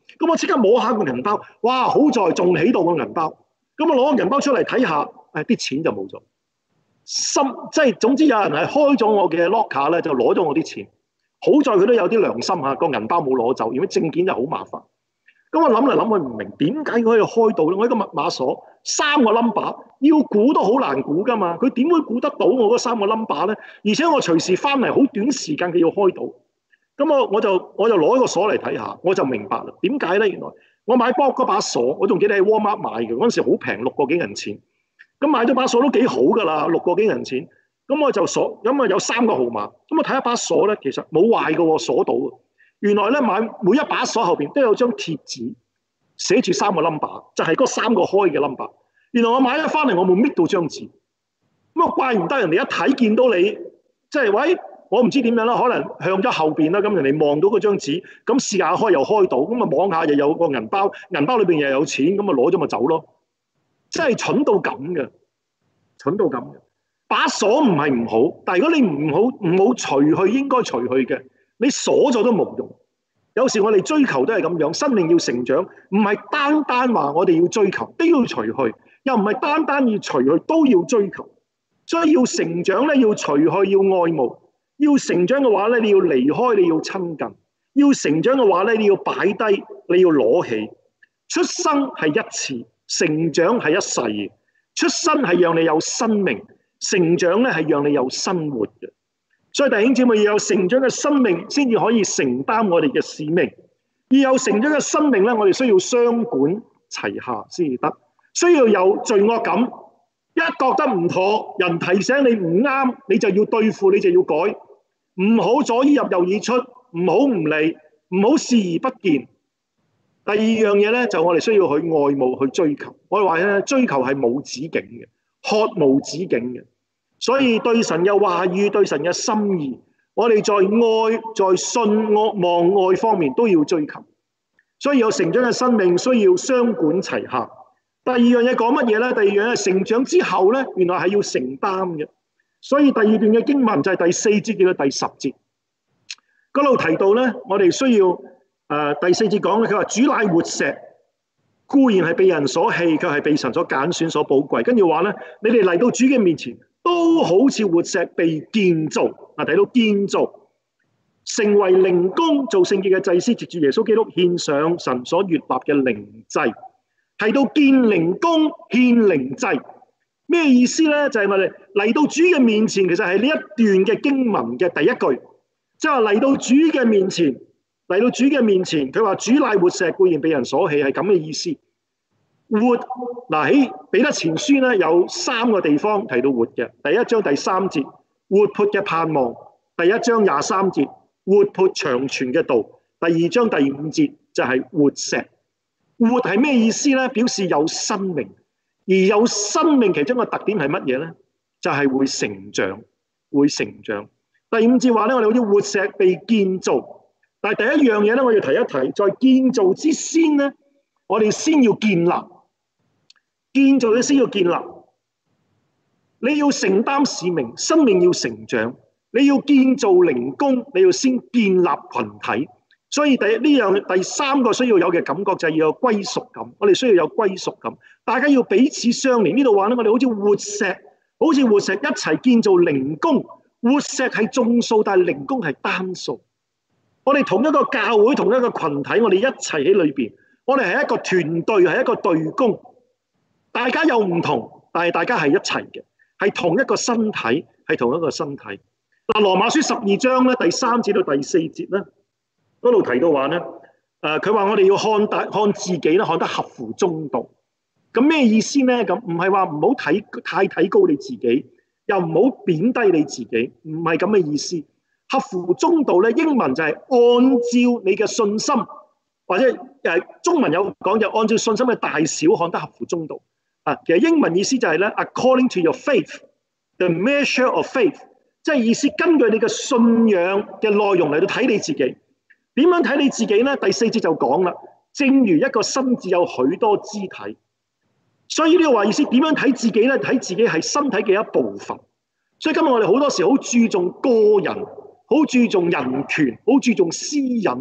咁我即刻摸下個銀包，哇！好在仲喺度個銀包。咁我攞個銀包出嚟睇下，啲錢就冇咗。即係總之有人係開咗我嘅 locker 咧，就攞咗我啲錢。好在佢都有啲良心嚇，個銀包冇攞走，因為證件就好麻煩。咁我諗嚟諗去唔明點解佢可以開到咧？我呢個密碼鎖3個 number， 要估都好難估噶嘛。佢點會估得到我嗰3個 number 咧？而且我隨時翻嚟好短時間佢要開到。咁我就攞個鎖嚟睇下，我就明白啦。點解咧？原來我買嗰把鎖，我仲記得喺 Walmart 買嘅，嗰陣時好平，6個幾銀錢。咁買咗把鎖都幾好噶啦，6個幾銀錢。咁我就鎖，咁啊有3個號碼。咁我睇一把鎖咧，其實冇壞嘅喎，鎖到。原來咧買每一把鎖後邊都有張貼紙，寫住3個 number， 就係嗰3個開嘅 number。原來我買咗翻嚟，我冇搣到張紙。咁啊怪唔得人哋一睇見到你，即係喂，我唔知點樣啦，可能向咗後邊啦，咁人哋望到嗰張紙，咁試下開又開到，咁啊望下又有個銀包，銀包裏邊又有錢，咁啊攞咗咪走咯。真係蠢到咁嘅，蠢到咁嘅。把鎖唔係唔好，但係如果你唔好除去應該除去嘅，你鎖咗都冇用。有時我哋追求都係咁樣，生命要成長，唔係單單話我哋要追求，都要除去，又唔係單單要除去都要追求。所以要成長咧，要除去，要愛慕。要成長嘅話咧，你要離開，你要親近。要成長嘅話咧，你要擺低，你要攞起。出生係一次，成長係一世。出生係讓你有生命，成長咧係讓你有生活嘅。所以弟兄姊妹要有成長嘅生命，先至可以承擔我哋嘅使命。要有成長嘅生命咧，我哋需要雙管齊下先至得。需要有罪惡感，一覺得唔妥，人提醒你唔啱，你就要對付，你就要改。唔好左耳入右耳出，唔好唔理，唔好視而不見。第二樣嘢咧，就我哋需要去愛慕，去追求。我哋話咧，追求係冇止境嘅，渴無止境嘅。所以對神嘅話語，對神嘅心意，我哋在愛、在信、望愛方面都要追求。所以有成長嘅生命需要雙管齊下。第二樣嘢講乜嘢咧？第二樣嘢成長之後咧，原來係要承擔嘅。所以第二段嘅經文就係第4節至到第10節，嗰度提到咧，我哋需要第4節講咧，佢話主乃活石，固然係被人所棄，卻係被神所揀選所寶貴。跟住話咧，你哋嚟到主嘅面前，都好似活石被建造，睇到建造，成為靈宮，做聖潔嘅祭司，藉住耶穌基督獻上神所悅納嘅靈祭。提到建靈宮、獻靈祭。咩意思咧？就係我哋嚟到主嘅面前，其實係呢一段嘅經文嘅第一句，即係話嚟到主嘅面前，嚟到主嘅面前，佢話主乃活石，固然被人所棄，係咁嘅意思。活嗱喺彼得前書咧有3個地方提到活嘅，第1章第3節，活潑嘅盼望；第1章23節，活潑長存嘅道；第2章第5節就係活石。活係咩意思咧？表示有生命。而有生命其中嘅特點係乜嘢咧？就係會成長，會成長。第5節話咧，我哋好似活石被建造。但係第一樣嘢咧，我要提一提，在建造之先咧，我哋先要建立。建造嘅先要建立。你要承擔使命，生命要成長。你要建造靈宮，你要先建立群體。所以第三個需要有嘅感覺就係要有歸屬感，我哋需要有歸屬感，大家要彼此相連。呢度話咧，我哋好似活石一齊建造靈宮。活石係眾數，但係靈宮係單數。我哋同一個教會，同一個群體，我哋一齊喺裏邊，我哋係一個團隊，係一個隊工。大家有唔同，但係大家係一齊嘅，係同一個身體，係同一個身體。嗱，羅馬書12章咧第3節到第4節咧。嗰度提到話咧，佢話我哋要看自己咧，看得合乎中道。咁咩意思咧？咁唔係話唔好太睇高你自己，又唔好貶低你自己，唔係咁嘅意思。合乎中道咧，英文就係按照你嘅信心，或者中文有講就按照信心嘅大小看得合乎中道。其實英文意思就係咧 ，according to your faith，the measure of faith， 即係意思根據你嘅信仰嘅內容嚟到睇你自己。點樣睇你自己呢？第4節就講啦，正如一個身子有許多肢體，所以呢個話意思點樣睇自己呢？睇自己係身體嘅一部分。所以今日我哋好多時好注重個人，好注重人權，好注重私隱，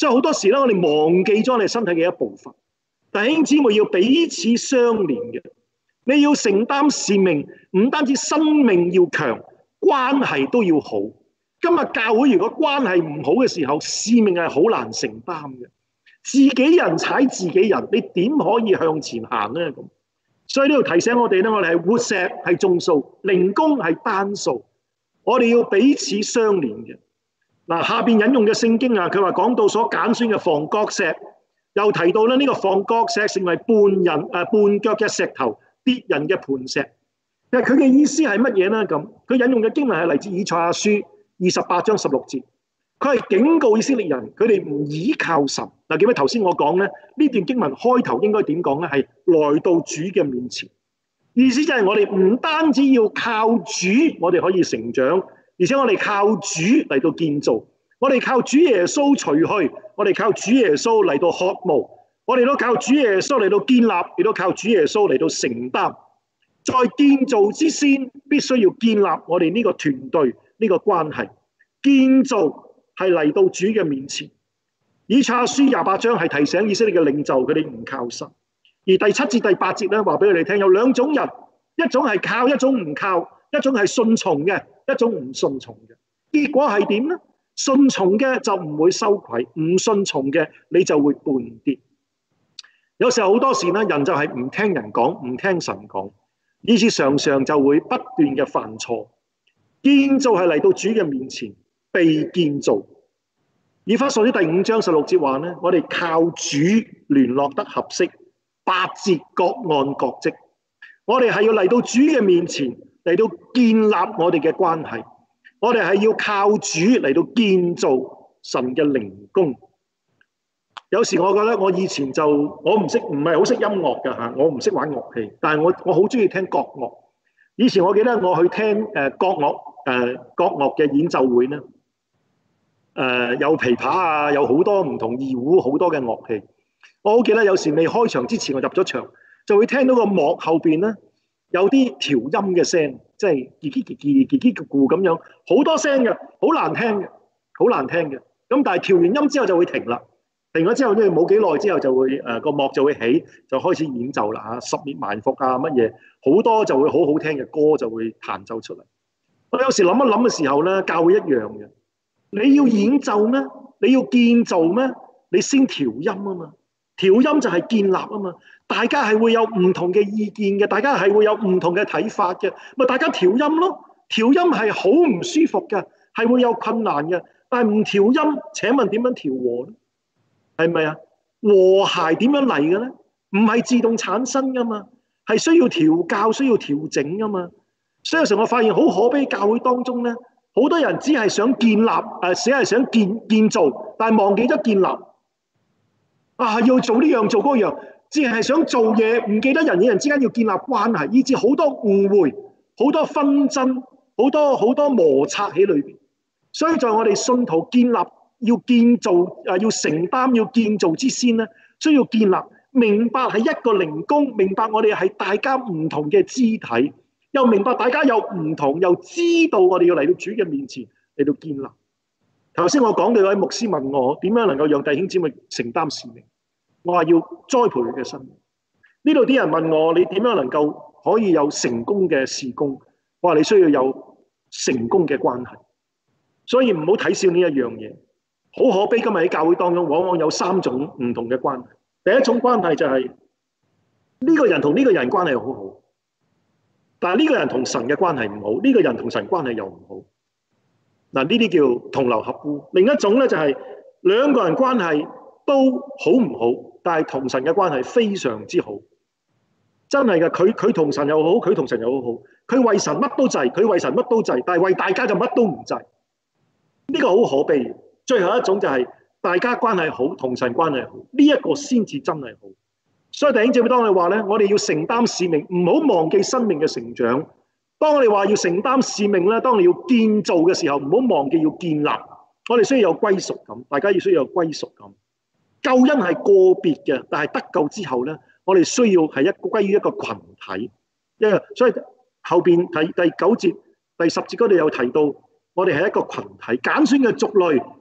所以好多時咧，我哋忘記咗我哋身體嘅一部分。弟兄姊妹要彼此相連嘅，你要承擔使命，唔單止生命要強，關係都要好。今日教會如果關係唔好嘅時候，使命係好難承擔嘅。自己人踩自己人，你點可以向前行呢？咁所以呢度提醒我哋咧，我哋係活石係眾數，靈宮係單數，我哋要彼此相連嘅。嗱，下邊引用嘅聖經啊，佢話講到所揀選嘅房角石，又提到咧呢個房角石成為絆腳嘅石頭，跌人嘅磐石。其實佢嘅意思係乜嘢呢？咁佢引用嘅經文係嚟自以賽亞書28章16節，佢係警告以色列人，佢哋唔依靠神。嗱，記唔記得頭先我講咧？呢段經文開頭應該點講咧？係來到主嘅面前，意思就係我哋唔單止要靠主，我哋可以成長，而且我哋靠主嚟到建造，我哋靠主耶穌除去，我哋靠主耶穌嚟到渴慕，我哋都靠主耶穌嚟到建立，亦都靠主耶穌嚟到承擔。在建造之先，必須要建立我哋呢個團隊呢個關係。建造係嚟到主嘅面前。以賽亞書28章係提醒以色列嘅領袖，佢哋唔靠神。而第7至第8節咧，話俾佢哋聽，有兩種人，一種係靠，一種唔靠；一種係順從嘅，一種唔順從嘅。結果係點呢？順從嘅就唔會羞愧，唔順從嘅你就會絆跌。有時候好多時咧，人就係唔聽人講，唔聽神講，以致常常就會不斷嘅犯錯。建造係嚟到主嘅面前，被建造。以弗所書第5章16節話咧，我哋靠主聯絡得合適，百節各按各職。我哋係要嚟到主嘅面前，嚟到建立我哋嘅關係。我哋係要靠主嚟到建造神嘅靈宮。有時我覺得我以前唔係好識音樂㗎嚇，我唔識玩樂器，但係我好中意聽國樂。以前我記得我去聽國樂嘅演奏會咧，有琵琶啊，有好多唔同二胡，好多嘅樂器。我好記得有時未開場之前，我入咗場就會聽到個幕後邊咧有啲調音嘅聲，即係嘰嘰嘰嘰嘰嘰咕咁樣，好多聲嘅，好難聽嘅，好難聽嘅。咁但係調完音之後就會停啦，停咗之後因為冇幾耐之後就會個幕就會起，就開始演奏啦嚇，十面埋伏啊乜嘢，好多就會好好聽嘅歌就會彈奏出嚟。我有時諗一諗嘅時候咧，教會一樣嘅。你要演奏咩？你要建造咩？你先調音啊嘛，調音就係建立啊嘛。大家係會有唔同嘅意見嘅，大家係會有唔同嘅睇法嘅，咪大家調音咯。調音係好唔舒服嘅，係會有困難嘅。但係唔調音，請問點樣調和咧？係咪啊？和諧點樣嚟嘅咧？唔係自動產生噶嘛，係需要調教、需要調整噶嘛。所以有時我發現好可悲，教會當中咧。好多人只係想建立，只係想建造，但係忘記咗建立。要做呢樣做嗰樣，只係想做嘢，唔記得人與人之間要建立關係，以致好多誤會、好多紛爭、好多摩擦喺裏邊。所以在我哋信徒建立、要建造、要承擔、要建造之先咧，需要建立，明白係一個靈宮，明白我哋係大家唔同嘅肢體。又明白大家有唔同，又知道我哋要嚟到主嘅面前嚟到建立。頭先我講到有位牧師問我點樣能夠讓弟兄姊妹承擔使命，我話要栽培佢嘅生命。呢度啲人問我你點樣能夠可以有成功嘅事工，我話你需要有成功嘅關係。所以唔好睇小呢一樣嘢。好可悲，今日喺教會當中往往有3種唔同嘅關係。第一種關係就係呢個人同呢個人關係好好。但係呢個人同神嘅關係唔好，呢個人同神關係又唔好。嗱，呢啲叫同流合污。另一種咧就係兩個人關係都好唔好，但係同神嘅關係非常之好。真係嘅，佢同神又好，佢同神又好好。佢為神乜都制，佢為神乜都制，但係為大家就乜都唔制。呢個好可悲。最後一種就係大家關係好，同神關係好，呢一個先至真係好。所以弟兄姊妹，當我哋話咧，我哋要承擔使命，唔好忘記生命嘅成長。當我哋話要承擔使命咧，當你要建造嘅時候，唔好忘記要建立。我哋需要有歸屬感，大家要需要有歸屬感。救恩係個別嘅，但係得救之後咧，我哋需要係歸於一個群體。所以後邊第9節、第10節嗰度有提到，我哋係一個群體，揀選嘅族類，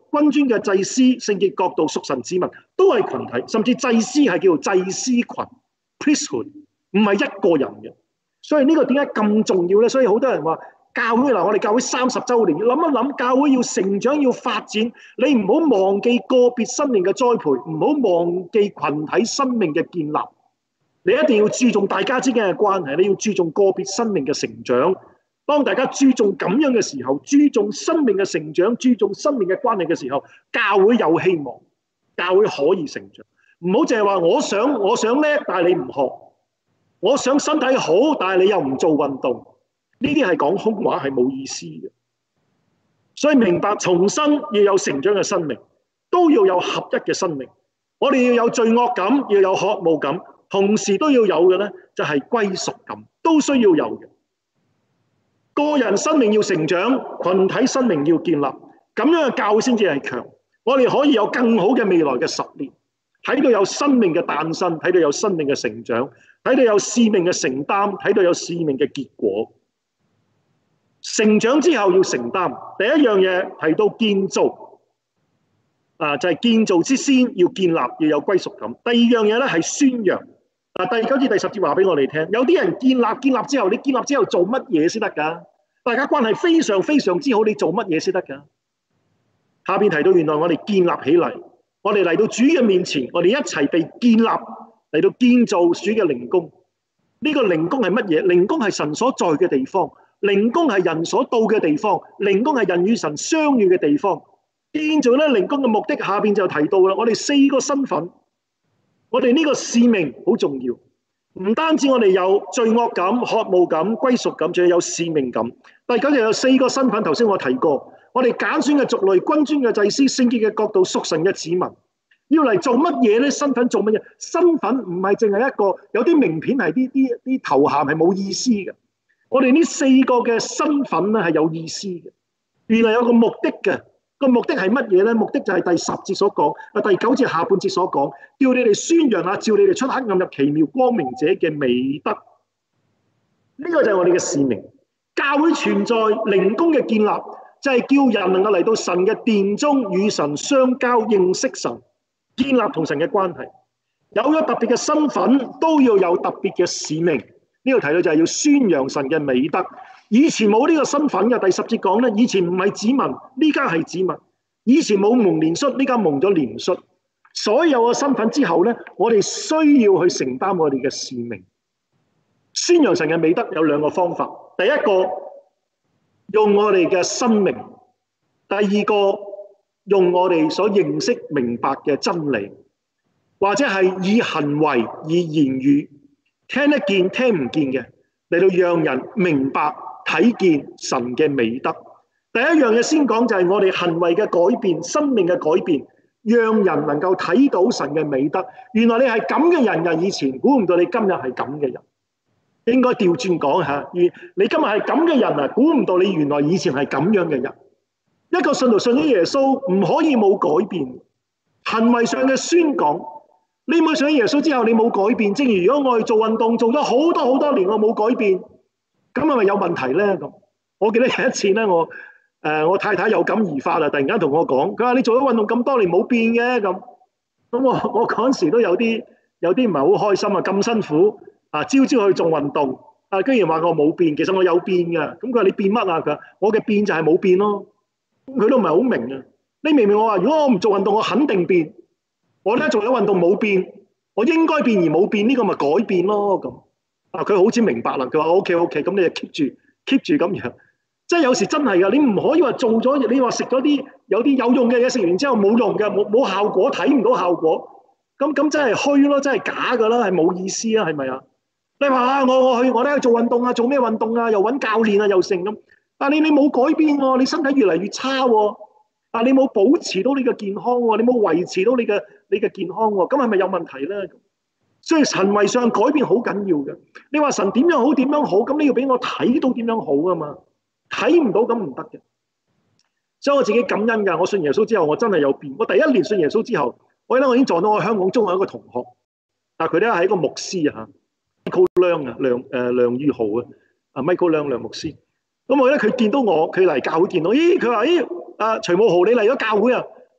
君尊嘅祭司、聖潔國度、屬神子民，都係群體，甚至祭司係叫做祭司群 （priesthood）， 唔係一個人嘅。所以呢個點解咁重要咧？所以好多人話教會嗱，我哋教會30週年，諗一諗教會要成長、要發展，你唔好忘記個別生命嘅栽培，唔好忘記群體生命嘅建立。你一定要注重大家之間嘅關係，你要注重個別生命嘅成長。當大家注重咁樣嘅時候，注重生命嘅成長，注重生命嘅關係嘅時候，教會有希望，教會可以成長。唔好淨係話我想叻，但係你唔學；我想身體好，但係你又唔做運動。呢啲係講空話，係冇意思嘅。所以明白重生要有成長嘅生命，都要有合一嘅生命。我哋要有罪惡感，要有渴慕感。同時都要有嘅咧，就係歸屬感，都需要有嘅。個人生命要成長，群體生命要建立，咁樣嘅教會先至係強。我哋可以有更好嘅未來嘅10年，睇到有生命嘅誕生，睇到有生命嘅成長，睇到有使命嘅承擔，睇到有使命嘅結果。成長之後要承擔，第一樣嘢提到建造。就係建造之先要建立，要有歸屬感。第二樣嘢咧係宣揚。第9至第10節話俾我哋聽，有啲人建立之後，你建立之後做乜嘢先得㗎？大家關係非常非常之好，你做乜嘢先得㗎？下邊提到原來我哋建立起嚟，我哋嚟到主嘅面前，我哋一齊被建立嚟到建造主嘅靈宮。呢個靈宮係乜嘢？靈宮係神所在嘅地方，靈宮係人所到嘅地方，靈宮係人與神相遇嘅地方。建造咧靈宮嘅目的，下邊就提到啦。我哋4個身份，我哋呢個使命好重要。唔單止我哋有罪惡感、渴慕感、歸屬感，仲要有使命感。第9就有4個身份，頭先我提過。我哋揀選嘅族類、君尊嘅祭司、聖潔嘅國度、屬神嘅子民，要嚟做乜嘢咧？身份做乜嘢？身份唔係淨係一個，有啲名片係啲頭銜係冇意思嘅。我哋呢4個嘅身份咧係有意思嘅，原來有個目的嘅。個目的係乜嘢咧？目的就係第10節所講，第9節下半節所講，叫你哋宣揚下，召你哋出黑暗入奇妙光明者嘅美德。呢個就係我哋嘅使命。教會存在靈宮嘅建立，就係叫人能夠嚟到神嘅殿中，與神相交，認識神，建立同神嘅關係。有咗特別嘅身份，都要有特別嘅使命。呢度提到就係要宣揚神嘅美德。以前冇呢個身份嘅，第10節講咧，以前唔係子民，呢家係子民；以前冇蒙憐恤，呢家蒙咗憐恤。所有嘅身份之後咧，我哋需要去承擔我哋嘅使命。宣揚神嘅美德有2個方法，第一個用我哋嘅生命，第二個用我哋所認識明白嘅真理，或者係以行為、以言語，聽得見、聽唔見嘅嚟到讓人明白。睇見神嘅美德，第一樣嘢先講就係我哋行為嘅改變、生命嘅改變，讓人能夠睇到神嘅美德。原來你係咁嘅人啊！以前估唔到你今日係咁嘅人，應該調轉講下。你今日係咁嘅人啊，估唔到你原來以前係咁樣嘅人。一個信徒信咗耶穌，唔可以冇改變。行為上嘅宣講，你冇信咗耶穌之後，你冇改變。正如如果我哋做運動做咗好多年，我冇改變。咁係咪有問題咧？咁我記得有一次咧，我太太有感而發啦，突然間同我講，佢話你做咗運動咁多年冇變嘅咁。咁我嗰陣時都有啲唔係好開心啊！咁辛苦啊，朝朝去做運動啊，居然話我冇變，其實我有變嘅。咁佢話你變乜啊？佢話我嘅變就係冇變咯。佢都唔係好明啊！你明唔明我話？如果我唔做運動，我肯定變。我咧做咗運動冇變，我應該變而冇變，呢個咪改變咯咁。佢好似明白啦，佢話 OK， 咁你就 keep 住咁樣，即係有時真係噶，你唔可以話做咗，你話食咗啲有用嘅嘢，食完之後冇用嘅，冇效果，睇唔到效果，咁真係虛咯，真係假噶啦，係冇意思啊，係咪啊？你話我咧去做運動啊，做咩運動啊？又揾教練啊，又成咁，但你冇改變喎，你身體越嚟越差喎，你冇保持到你嘅健康喎，你冇維持到你嘅健康喎，咁係咪有問題咧？所以行為上改變好緊要嘅。你話神點樣好，咁你要俾我睇到點樣好啊嘛？睇唔到咁唔得嘅。所以我自己感恩㗎。我信耶穌之後，我真係有變。我第1年信耶穌之後，我記得我已經撞到我香港中學一個同學，但係佢咧係一個牧師啊，Michael 梁宇豪啊，Michael 梁牧師。咁我咧佢見到我，佢嚟教會見到，佢話徐慕豪你嚟咗教會啊？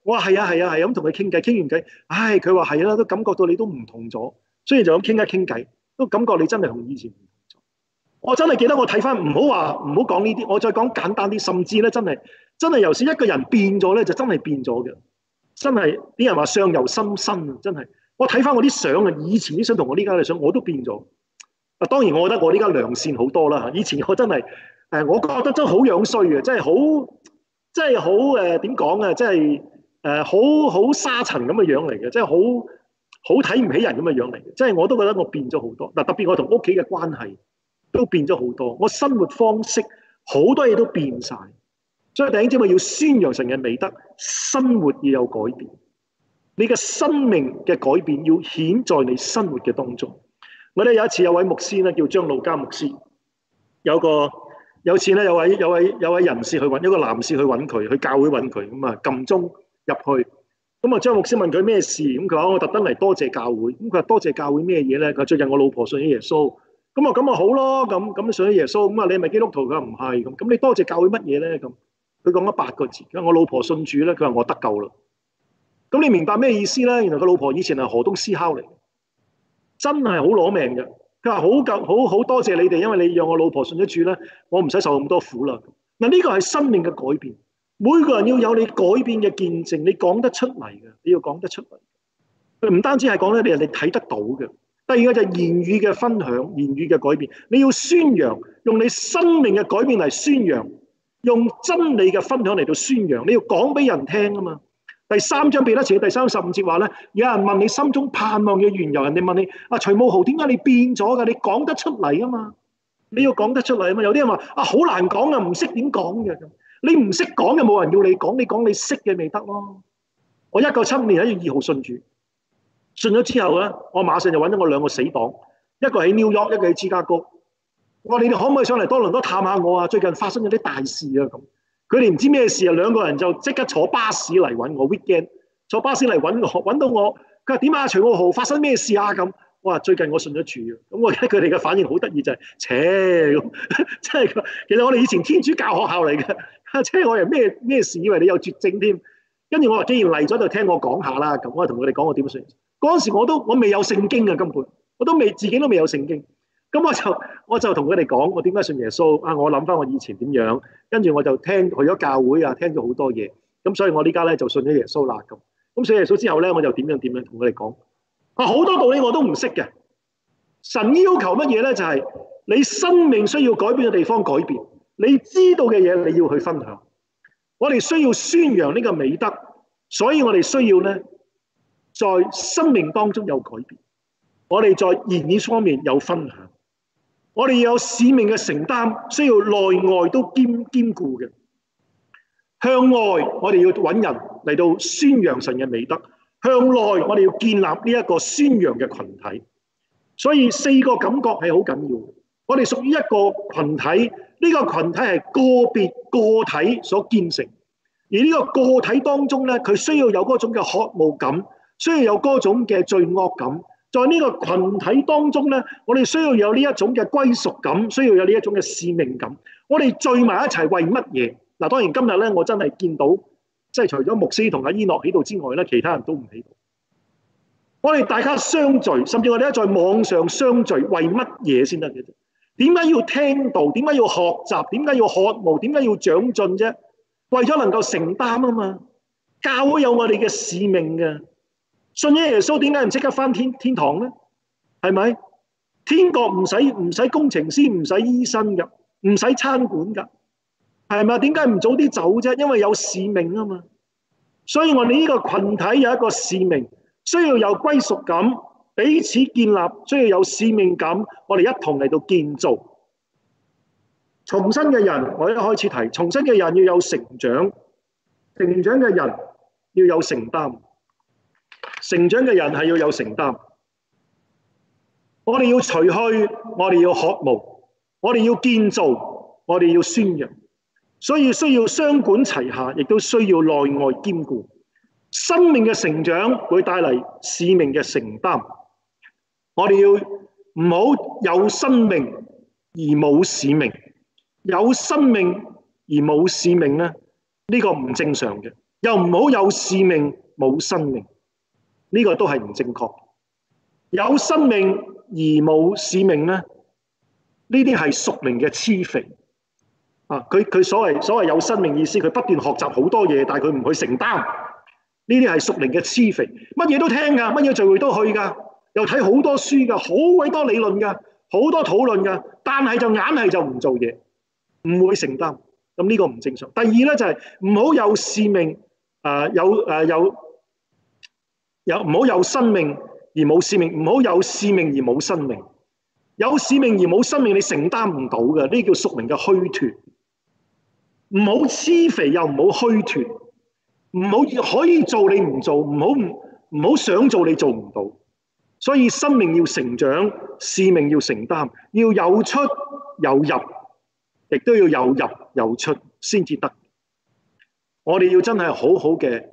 我話係啊係啊係咁同佢傾偈，傾完偈，唉，佢話係啦，都感覺到你都唔同咗，所以就咁傾一傾偈，都感覺你真係同以前唔同咗。我真係記得我睇翻，唔好講呢啲，我再講簡單啲，甚至咧真係由是一個人變咗咧，就真係變咗嘅，真係啲人話相由心生啊，真係。我睇翻我啲相啊，以前啲相同我呢家嘅相，我都變咗。啊，當然我覺得我呢家良善好多啦。以前我真係我覺得真係好樣衰嘅，真係好點講啊，真係好沙塵咁嘅樣嚟嘅，真係好睇唔起人咁嘅樣嚟嘅。即係我都覺得我變咗好多。嗱，特別我同屋企嘅關係都變咗好多，我生活方式好多嘢都變晒。所以弟兄姊妹要宣揚神嘅美德，生活要有改變。你嘅生命嘅改變要顯在你生活嘅當中。我哋有一次有位牧師咧，叫張路嘉牧師，有次咧有位人士去揾，一個男士去揾佢，去教會揾佢，咁啊撳鐘入去，咁啊張牧師問佢咩事，咁佢話我特登嚟多謝教會，咁佢話多謝教會咩嘢咧？佢話最近我老婆信咗耶穌，咁啊好咯，咁信咗耶穌，咁啊你係咪基督徒？佢話唔係，咁你多謝教會乜嘢咧？咁佢講咗8個字，佢話我老婆信主咧，佢話我得救啦。咁你明白咩意思咧？原來佢老婆以前係河東獅吼嚟，真係好攞命嘅。佢話好多謝你哋，因為你讓我老婆信咗主咧，我唔使受咁多苦啦。嗱，呢個係生命嘅改變。每個人要有你改變嘅見證，你講得出嚟嘅，你要講得出嚟。佢唔單止係講咧，你人哋睇得到嘅。第二個就係言語嘅分享，言語嘅改變。你要宣揚，用你生命嘅改變嚟宣揚，用真理嘅分享嚟到宣揚。你要講俾人聽啊嘛。第3章彼得前第35節話咧，有人問你心中盼望嘅緣由，人哋問你徐慕豪點解你變咗㗎？你講得出嚟啊嘛，你要講得出嚟啊嘛。有啲人話好難講啊，唔識點講嘅。你唔識講嘅冇人要你講，你講你識嘅咪得咯。我1975年1月2號信主，信咗之後咧，我馬上就揾咗我2個死黨，一個喺 New York，一個喺芝加哥。我話你哋可唔可以上嚟多倫多探下我啊？最近發生咗啲大事啊咁。佢哋唔知咩事啊，2個人就即刻坐巴士嚟揾我 weekend， 坐巴士嚟揾我，揾到我，佢話點啊徐慕豪發生咩事啊咁？我話最近我信咗主啊，咁我覺得佢哋嘅反應好得意就係，咁，即係其實我哋以前天主教學校嚟嘅，即係我係咩事，以為你有絕症添。跟住我話既然嚟咗就聽我講下啦，咁我同佢哋講我點信。嗰陣時我未有聖經啊，根本我自己都未有聖經。咁我就同佢哋講我點解信耶穌啊！我諗翻我以前點樣，跟住我就去咗教會啊，聽咗好多嘢。咁所以我呢家咧就信咗耶穌啦。咁信耶穌之後咧，我就點樣同佢哋講好多道理我都唔識嘅。神要求乜嘢咧？就係你生命需要改變嘅地方改變，你知道嘅嘢你要去分享。我哋需要宣揚呢個美德，所以我哋需要咧在生命當中有改變。我哋在言語方面有分享。我哋要有使命嘅承擔，需要內外都兼顧嘅。向外，我哋要揾人嚟到宣揚神嘅美德；向內，我哋要建立呢一個宣揚嘅群體。所以4個感覺係好緊要。我哋屬於一個群體，呢個群體係個別個體所建成。而呢個個體當中咧，佢需要有嗰種嘅渴慕感，需要有嗰種嘅罪惡感。在呢個群體當中咧，我哋需要有呢一種嘅歸屬感，需要有呢一種嘅使命感。我哋聚埋一齊為乜嘢？嗱，當然今日咧，我真係見到，即係除咗牧師同阿伊諾喺度之外咧，其他人都唔喺度。我哋大家相聚，甚至我哋喺在網上相聚，為乜嘢先得嘅啫？點解要聽道？點解要學習？點解要渴慕？點解要長進啫？為咗能夠承擔啊嘛！教會有我哋嘅使命嘅。信咗耶穌，點解唔即刻返天堂咧？係咪？天國唔使工程師，唔使醫生㗎，唔使餐館㗎，係咪？點解唔早啲走啫？因為有使命啊嘛。所以我哋呢個群體有一個使命，需要有歸屬感，彼此建立，需要有使命感，我哋一同嚟到建造。重生嘅人，我一開始提，重生嘅人要有成長，成長嘅人要有承擔。成長嘅人係要有承擔，我哋要除去，我哋要渴慕，我哋要建造，我哋要宣揚，所以需要雙管齊下，亦都需要內外兼顧。生命嘅成長會帶嚟使命嘅承擔，我哋要唔好有生命而冇使命，有生命而冇使命咧，呢個唔正常嘅。 又唔好有使命冇生命，呢個都係唔正確。有生命而冇使命咧，呢啲係屬靈嘅癡肥。佢所謂有生命意思，佢不斷學習好多嘢，但係佢唔去承擔。呢啲係屬靈嘅癡肥，乜嘢都聽㗎，乜嘢聚會都去㗎，又睇好多書㗎，好鬼多理論㗎，好多討論㗎，但係就硬係就唔做嘢，唔會承擔。咁呢個唔正常。第二咧就係唔好有使命，唔好有生命而冇使命，唔好有使命而冇生命。有使命而冇生命，你承擔唔到嘅，呢叫屬靈嘅虛脫。唔好癡肥又唔好虛脫，唔好可以做你唔做，唔好想做你做唔到。所以生命要成長，使命要承擔，要有出有入，亦都要有入有出先至得。我哋要真係好好嘅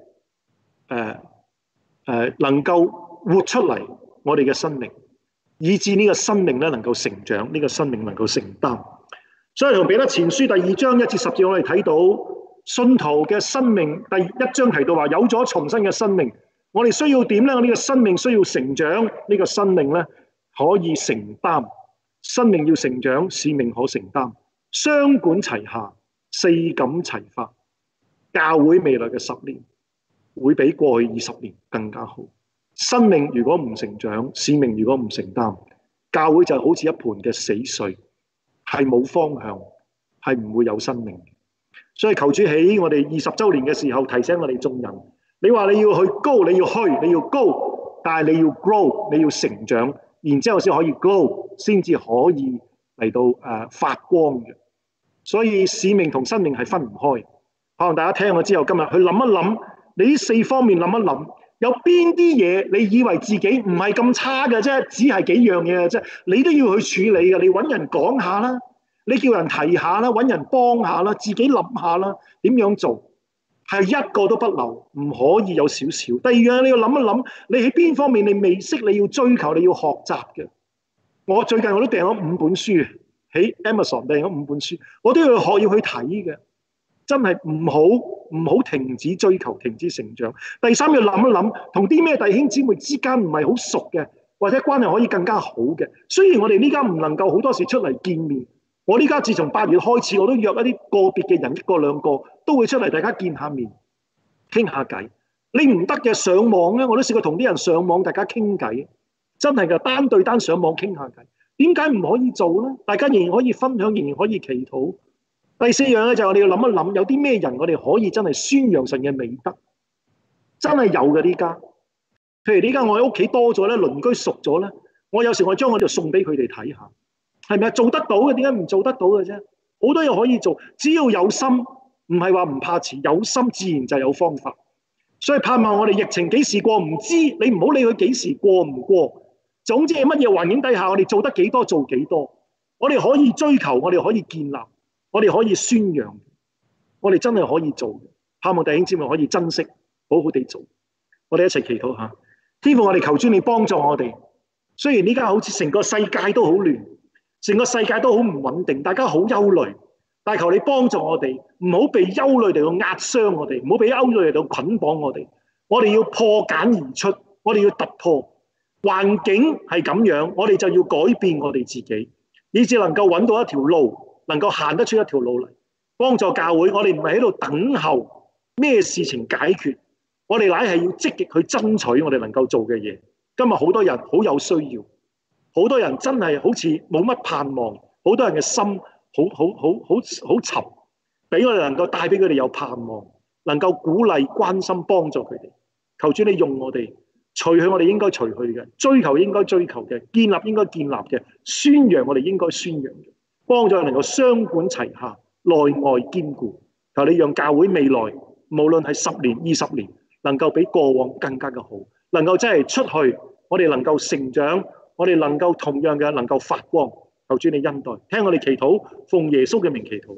能夠活出嚟我哋嘅生命，以致呢個生命咧能夠成長，呢個生命能夠承擔。所以從彼得前書第2章1至10節，我哋睇到信徒嘅生命。第1章提到話有咗重生嘅生命，我哋需要點咧？呢個生命需要成長，呢個生命咧可以承擔。生命要成長，使命可承擔，雙管齊下，四感齊發。教會未來嘅10年會比過去20年更加好。生命如果唔成長，使命如果唔承擔，教會就好似一盤嘅死水，係冇方向，係唔會有生命。所以求主喺我哋20週年嘅時候提醒我哋眾人，你話你要去高，你要去，你要高，但係你要 grow， 你要成長，然之後先可以 grow， 先至可以嚟到發光嘅。所以使命同生命係分唔開。可能大家聽咗之後，今日去諗一諗，你呢4方面諗一諗，有邊啲嘢你以為自己唔係咁差嘅啫，只係幾樣嘢嘅啫，你都要去處理嘅。你揾人講下啦，你叫人提下啦，揾人幫下啦，自己諗下啦，點樣做係一個都不留，唔可以有少少。第二樣你要諗一諗，你喺邊方面你未識，你要追求，你要學習嘅。我最近我都訂咗5本書，喺 Amazon 訂咗5本書，我都要去學，要去睇嘅。真係唔好停止追求，停止成長。第3要諗一諗，同啲咩弟兄姊妹之間唔係好熟嘅，或者關係可以更加好嘅。雖然我哋呢家唔能夠好多時出嚟見面，我呢家自從8月開始，我都約一啲個別嘅人，1個2個都會出嚟，大家見下面，傾下偈。你唔得嘅上網咧，我都試過同啲人上網，大家傾偈，真係㗎，單對單上網傾下偈。點解唔可以做咧？大家仍然可以分享，仍然可以祈禱。第4樣咧就係我哋要諗一諗，有啲咩人我哋可以真係宣揚神嘅美德，真係有嘅呢家。譬如呢家我喺屋企多咗咧，鄰居熟咗咧，我有時我將我就送俾佢哋睇下，係咪啊？做得到嘅，點解唔做得到嘅啫？好多嘢可以做，只要有心，唔係話唔怕遲，有心自然就有方法。所以盼望我哋疫情幾時過唔知，你唔好理佢幾時過唔過。總之係乜嘢環境底下，我哋做得幾多做幾多，我哋可以追求，我哋可以建立。我哋可以宣揚，我哋真係可以做。盼望弟兄姊妹可以珍惜，好好地做。我哋一齊祈禱下，天父，我哋求主你幫助我哋。雖然呢家好似成個世界都好亂，成個世界都好唔穩定，大家好憂慮，但係求你幫助我哋，唔好被憂慮嚟到壓傷我哋，唔好被憂慮嚟到捆綁我哋。我哋要破繭而出，我哋要突破。環境係咁樣，我哋就要改變我哋自己，以至能夠揾到一條路。能夠行得出一條路嚟，幫助教會。我哋唔係喺度等候咩事情解決，我哋乃係要積極去爭取我哋能夠做嘅嘢。今日好多人好有需要，好多人真係好似冇乜盼望，好多人嘅心好沉，俾我哋能夠帶俾佢哋有盼望，能夠鼓勵、關心、幫助佢哋。求主你用我哋，除去我哋應該除去嘅，追求應該追求嘅，建立應該建立嘅，宣揚我哋應該宣揚嘅。幫助能夠雙管齊下，內外兼顧。求你讓教會未來無論係10年、20年，能夠比過往更加嘅好，能夠真係出去，我哋能夠成長，我哋能夠同樣嘅能夠發光。求主你恩待，聽我哋祈禱，奉耶穌嘅名祈禱。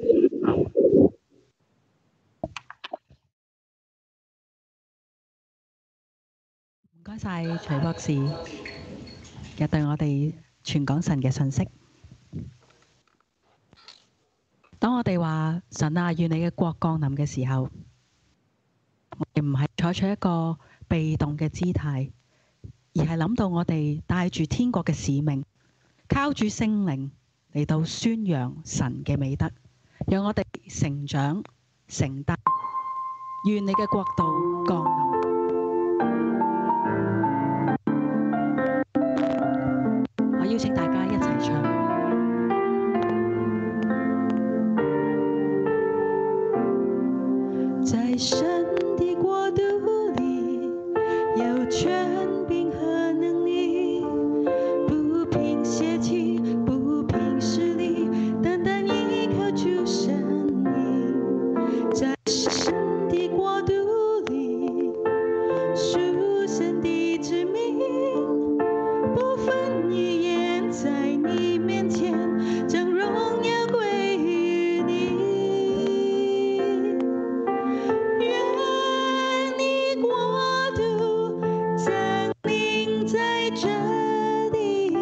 唔該晒徐博士嘅對我哋傳講神嘅信息。當我哋話神啊，願你嘅國降臨嘅時候， 我哋唔係採取一個被動嘅姿態，而係諗到我哋帶住天國嘅使命，靠住聖靈嚟到宣揚神嘅美德，讓我哋成長承擔。願你嘅國度降臨。我邀請大家一齊唱。在神的國度裏，有權柄和能力，不憑血氣，不憑實力，單單依靠主生命。在神的國度裏，屬神的子民，不分語言，在你面前將榮耀歸於你。願你國度降臨在這地，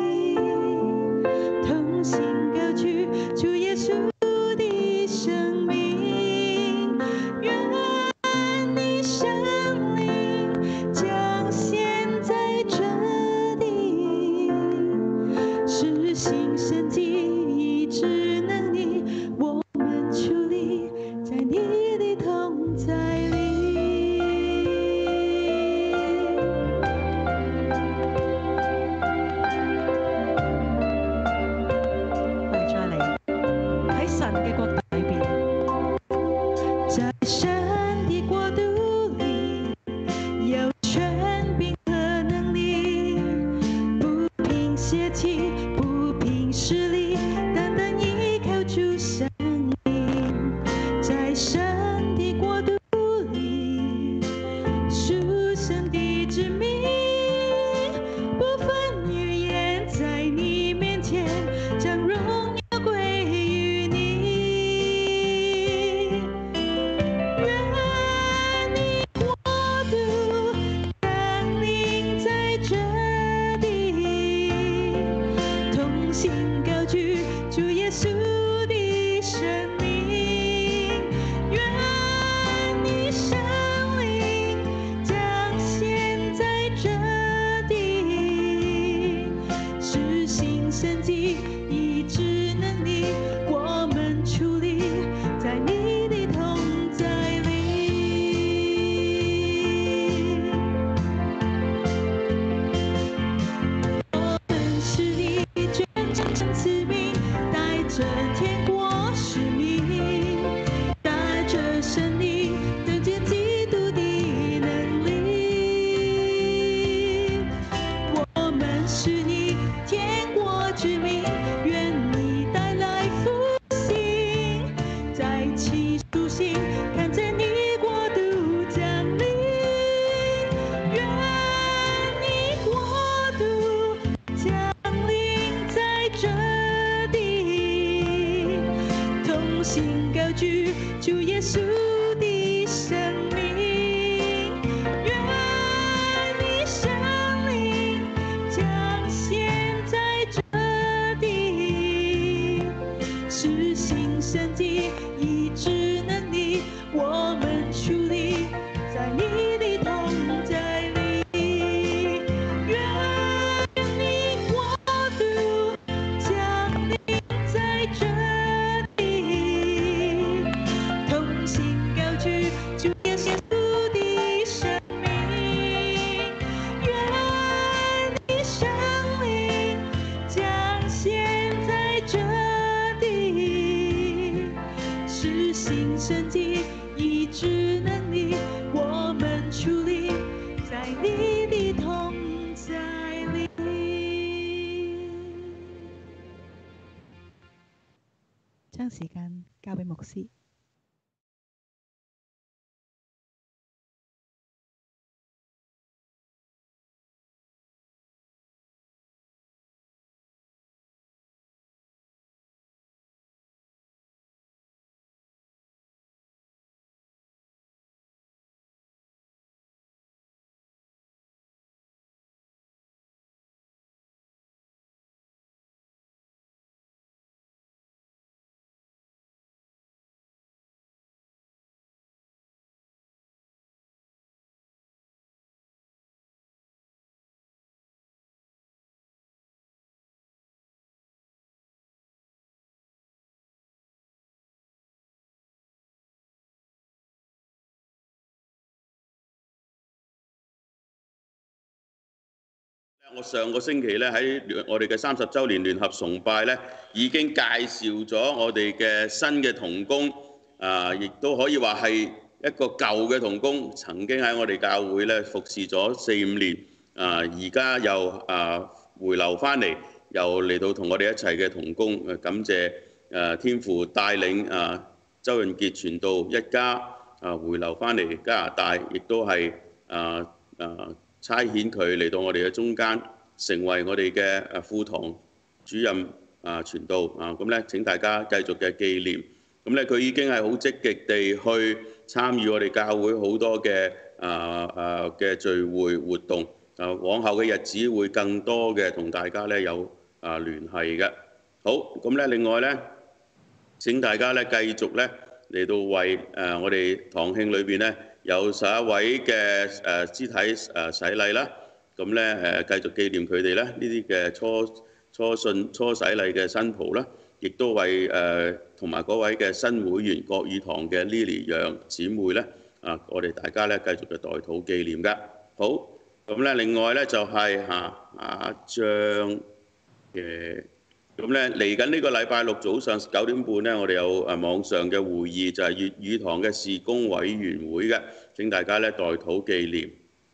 同心高舉主耶穌的生命。願你聖靈降現在這地，施行神蹟醫治能力，我們矗立在你的同在裡。我哋再嚟喺神嘅國度裏邊，在神的國度裡有權柄和能力，不憑血氣，不憑實力，單單依靠主生命。在神的國度裡，屬神的子民，不分語言，在你面前將榮耀歸於你。願你國度降臨在這地，同心高舉主耶穌的生命。願你聖靈降現在這地，施行神蹟醫治能力，我們矗立在你的同在裡。我們是你眷顧子民，帶着天國使命，帶着神靈登見基督的能力。我們是你天國之民，願你帶來復興，在其屬性看見你國度降臨。願你國度降臨在這地，同心高舉主耶穌的生命。願你聖靈降現在這地，施行神蹟醫治能力，我們矗立在你的同在裡。願你國度降臨在這地，同心高舉主耶穌的生命。願你聖靈降現在這地，施行神蹟醫治能力，我們矗立在你的同在裡。將時間交俾牧師。 我上個星期咧喺我哋嘅30週年聯合崇拜咧，已經介紹咗我哋嘅新嘅同工，亦都可以話係一個舊嘅同工，曾經喺我哋教會咧服侍咗4-5年，而家又回流翻嚟，又嚟到同我哋一齊嘅同工，感謝天父帶領周潤傑傳道一家回流翻嚟加拿大，亦都係差遣佢嚟到我哋嘅中間，成為我哋嘅副堂主任傳道咁咧，請大家繼續嘅紀念。咁咧，佢已經係好積極地去參與我哋教會好多嘅聚會活動。往後嘅日子會更多嘅同大家咧有聯繫嘅。好，咁咧另外咧，請大家咧繼續咧嚟到為我哋堂慶裏邊咧。有11位嘅肢體洗禮啦，咁咧繼續紀念佢哋咧呢啲嘅初洗禮嘅新袍啦，亦都為同埋嗰位嘅新會員國語堂嘅 Lily 楊姊妹咧我哋大家咧繼續嘅代禱紀念㗎。好，咁咧另外咧就係下一章嘅。咁咧嚟緊呢個禮拜六早上9點半咧，我哋有網上嘅會議，就係粵語堂嘅事工委員會嘅，請大家咧代禱紀念。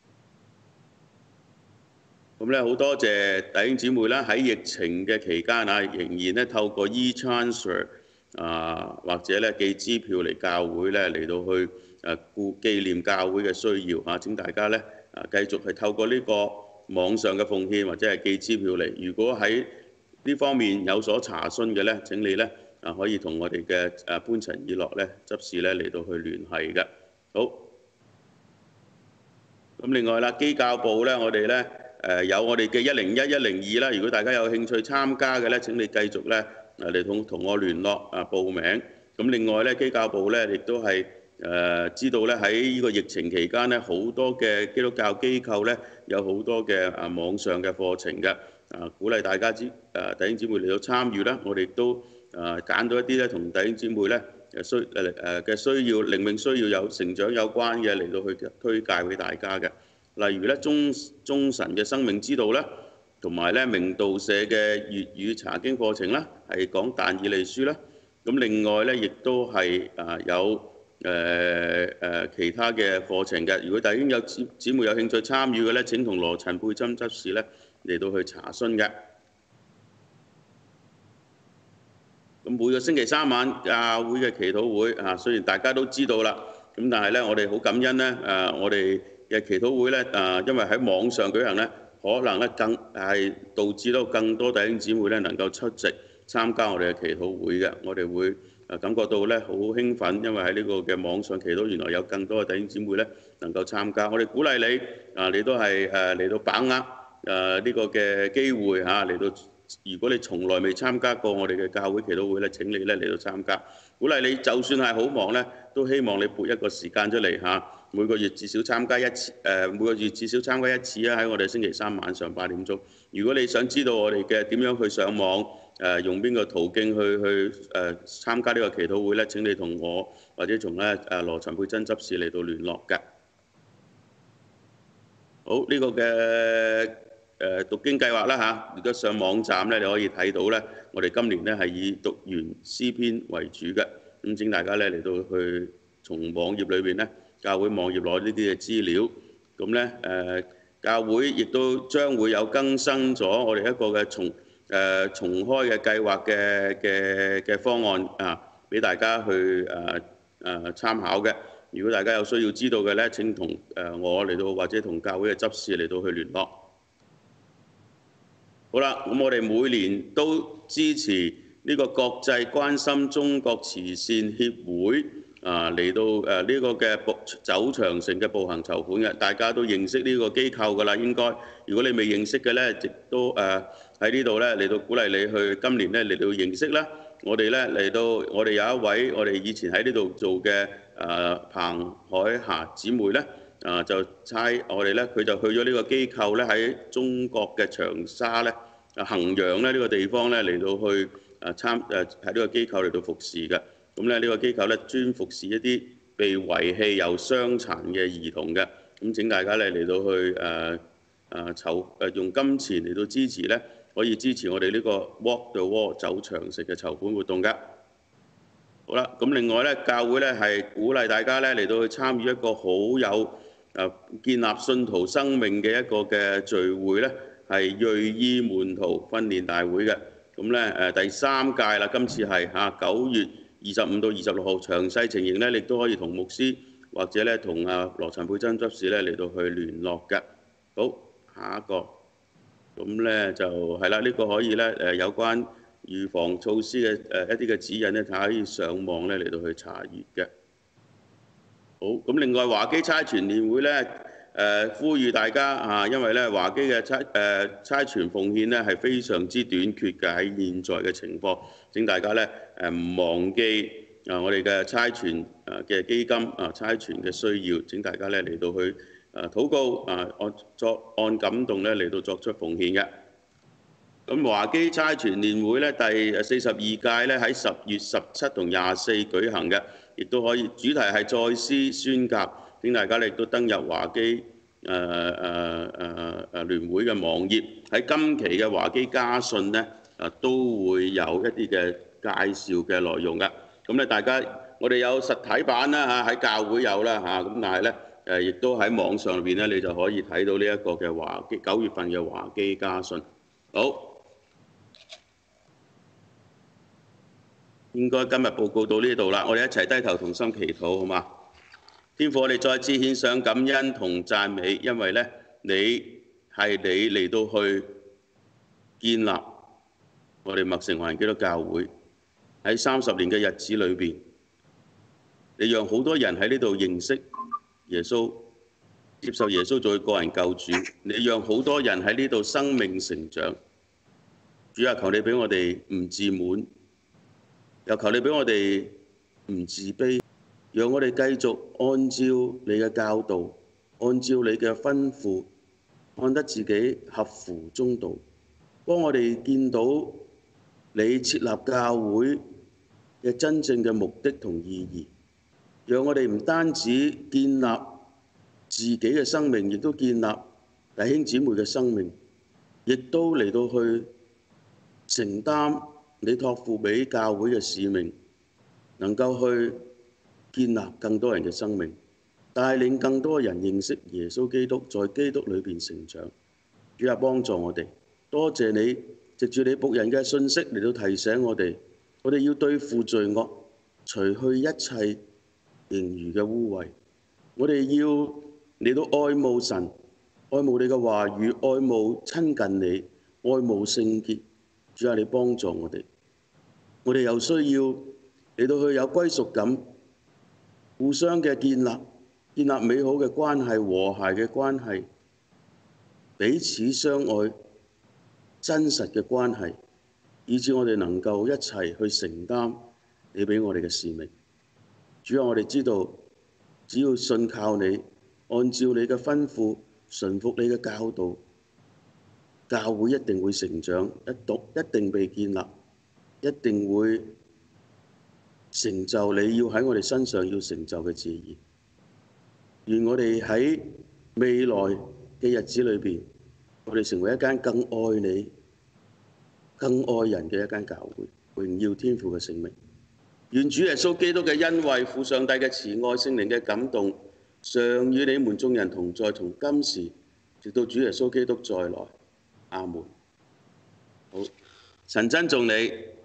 咁咧好多謝弟兄姊妹啦，喺疫情嘅期間仍然咧透過 e-transfer 或者咧寄支票嚟教會咧嚟到去紀念教會嘅需要請大家咧繼續係透過呢個網上嘅奉獻或者係寄支票嚟。如果喺呢方面有所查詢嘅咧，請你咧可以同我哋嘅潘陳以樂咧執事咧嚟到去聯繫嘅。好，咁另外啦，基教部咧，我哋咧有我哋嘅101、102啦。如果大家有興趣參加嘅咧，請你繼續咧嚟同我聯絡報名。咁另外咧，基教部咧亦都係知道咧喺呢個疫情期間咧，好多嘅基督教機構咧有好多嘅網上嘅課程嘅。鼓勵大家弟兄姊妹嚟到參與啦。我哋亦都揀到一啲咧同弟兄姊妹咧嘅需要靈命需要有成長有關嘅嚟到去推介俾大家嘅。例如咧中神嘅生命之道啦，同埋咧明道社嘅粵語查經課程啦，係講但以理書啦。咁另外咧亦都係有其他嘅課程嘅。如果弟兄有姊妹有興趣參與嘅咧，請同羅陳佩珍執事咧嚟到去查詢嘅。咁每個星期3晚教會嘅祈禱會雖然大家都知道啦，咁但係咧我哋好感恩咧我哋嘅祈禱會咧因為喺網上舉行咧，可能咧更係導致到更多弟兄姊妹咧能夠出席參加我哋嘅祈禱會嘅。我哋會感覺到咧好興奮，因為喺呢個嘅網上祈禱，原來有更多嘅弟兄姊妹咧能夠參加。我哋鼓勵你你都係嚟到把握呢個嘅機會嚟到。如果你從來未參加過我哋嘅教會祈禱會咧，請你咧嚟到參加。鼓勵你就算係好忙咧，都希望你撥一個時間出嚟每個月至少參加一次每個月至少參加一次喺我哋星期3晚上8點鐘。如果你想知道我哋嘅點樣去上網用邊個途徑去參加呢個祈禱會咧，請你同我或者同羅陳佩珍執事嚟到聯絡㗎。好，呢個嘅讀經計劃啦如果上網站咧，你可以睇到咧，我哋今年咧係以讀完詩篇為主嘅。咁請大家咧嚟到去從網頁裏邊咧，教會網頁攞呢啲嘅資料。咁咧教會亦都將會有更新咗我哋一個嘅重開嘅計劃嘅方案俾大家去參考嘅。如果大家有需要知道嘅咧，請同我嚟到或者同教會嘅執事嚟到去聯絡。好啦，咁我哋每年都支持呢個國際關心中國慈善協會嚟到呢個嘅走長城嘅步行籌款嘅。大家都認識呢個機構㗎啦，應該。如果你未認識嘅咧，亦都喺呢度咧嚟到鼓勵你去今年咧嚟到認識啦。我哋咧嚟到，我哋有一位我哋以前喺呢度做嘅彭海霞姊妹咧。就差我哋咧，佢就去咗呢個機構咧，喺中國嘅長沙咧、衡陽咧呢個地方咧嚟到去喺呢個機構嚟到服侍嘅。咁咧呢個機構咧專服侍一啲被遺棄又傷殘嘅兒童嘅。咁請大家咧嚟到去用金錢嚟到支持咧，可以支持我哋呢個 Walk the Wall 走長城嘅籌款活動㗎。好啦，咁另外咧，教會咧係鼓勵大家咧嚟到去參與一個好有建立信徒生命嘅一個嘅聚會咧，係銳意門徒訓練大會嘅。咁咧第3屆啦，今次係9月25到26號，詳細情形咧，亦都可以同牧師或者咧同羅陳佩珍執事咧嚟到去聯絡嘅。好，下一個，咁咧就係啦，呢個可以咧有關預防措施嘅一啲嘅指引咧，可以上網咧嚟到去查閲嘅。好，咁另外華基差傳年會咧呼籲大家因為咧華基嘅差傳奉獻咧係非常之短缺嘅，喺現在嘅情況，請大家咧唔忘記我哋嘅差傳嘅基金差傳嘅需要，請大家咧嚟到去禱告按感動咧嚟到作出奉獻嘅。咁華基差傳年會咧第42屆咧喺10月17同24舉行嘅，亦都可以主題係再思宣教，請大家咧亦都登入華基聯會嘅網頁，喺今期嘅華基家信咧都會有一啲嘅介紹嘅內容㗎。咁咧大家我哋有實體版啦喺教會有啦咁但係咧亦都喺網上邊咧你就可以睇到呢一個嘅華基9月份嘅華基家信。好。應該今日報告到呢度啦，我哋一齊低頭同心祈禱，好嗎？天父，我哋再次獻上感恩同讚美，因為咧你嚟到去建立我哋麥城華人基督教會喺30年嘅日子裏邊，你讓好多人喺呢度認識耶穌，接受耶穌做佢個人救主，你讓好多人喺呢度生命成長。主啊，求你俾我哋唔自滿。又求你俾我哋唔自卑，讓我哋繼續按照你嘅教導，按照你嘅吩咐，看得自己合乎中道，幫我哋見到你設立教會嘅真正嘅目的同意義，讓我哋唔單止建立自己嘅生命，亦都建立弟兄姊妹嘅生命，亦都嚟到去承擔你託付俾教會嘅使命，能夠去建立更多人嘅生命，帶領更多人認識耶穌基督，在基督裏邊成長。主啊，幫助我哋，多謝你藉住你僕人嘅信息嚟到提醒我哋要對付罪惡，除去一切盈餘嘅污穢。我哋要嚟到愛慕神，愛慕你嘅話語，愛慕親近你，愛慕聖潔。主啊，你幫助我哋。我哋又需要嚟到去有歸屬感，互相嘅建立美好嘅關係，和諧嘅關係，彼此相愛，真實嘅關係，以致我哋能夠一齊去承擔你俾我哋嘅使命。主啊，我哋知道，只要信靠你，按照你嘅吩咐，順服你嘅教導，教會一定會成長，一定被建立，一定會成就你要喺我哋身上要成就嘅旨意。願我哋喺未來嘅日子裏邊，我哋成為一間更愛你、更愛人嘅一間教會，榮耀天父嘅聖名。願主耶穌基督嘅恩惠、父上帝嘅慈愛、聖靈嘅感動，常與你們眾人同在，從今時直到主耶穌基督再來。阿門。好，神珍重你。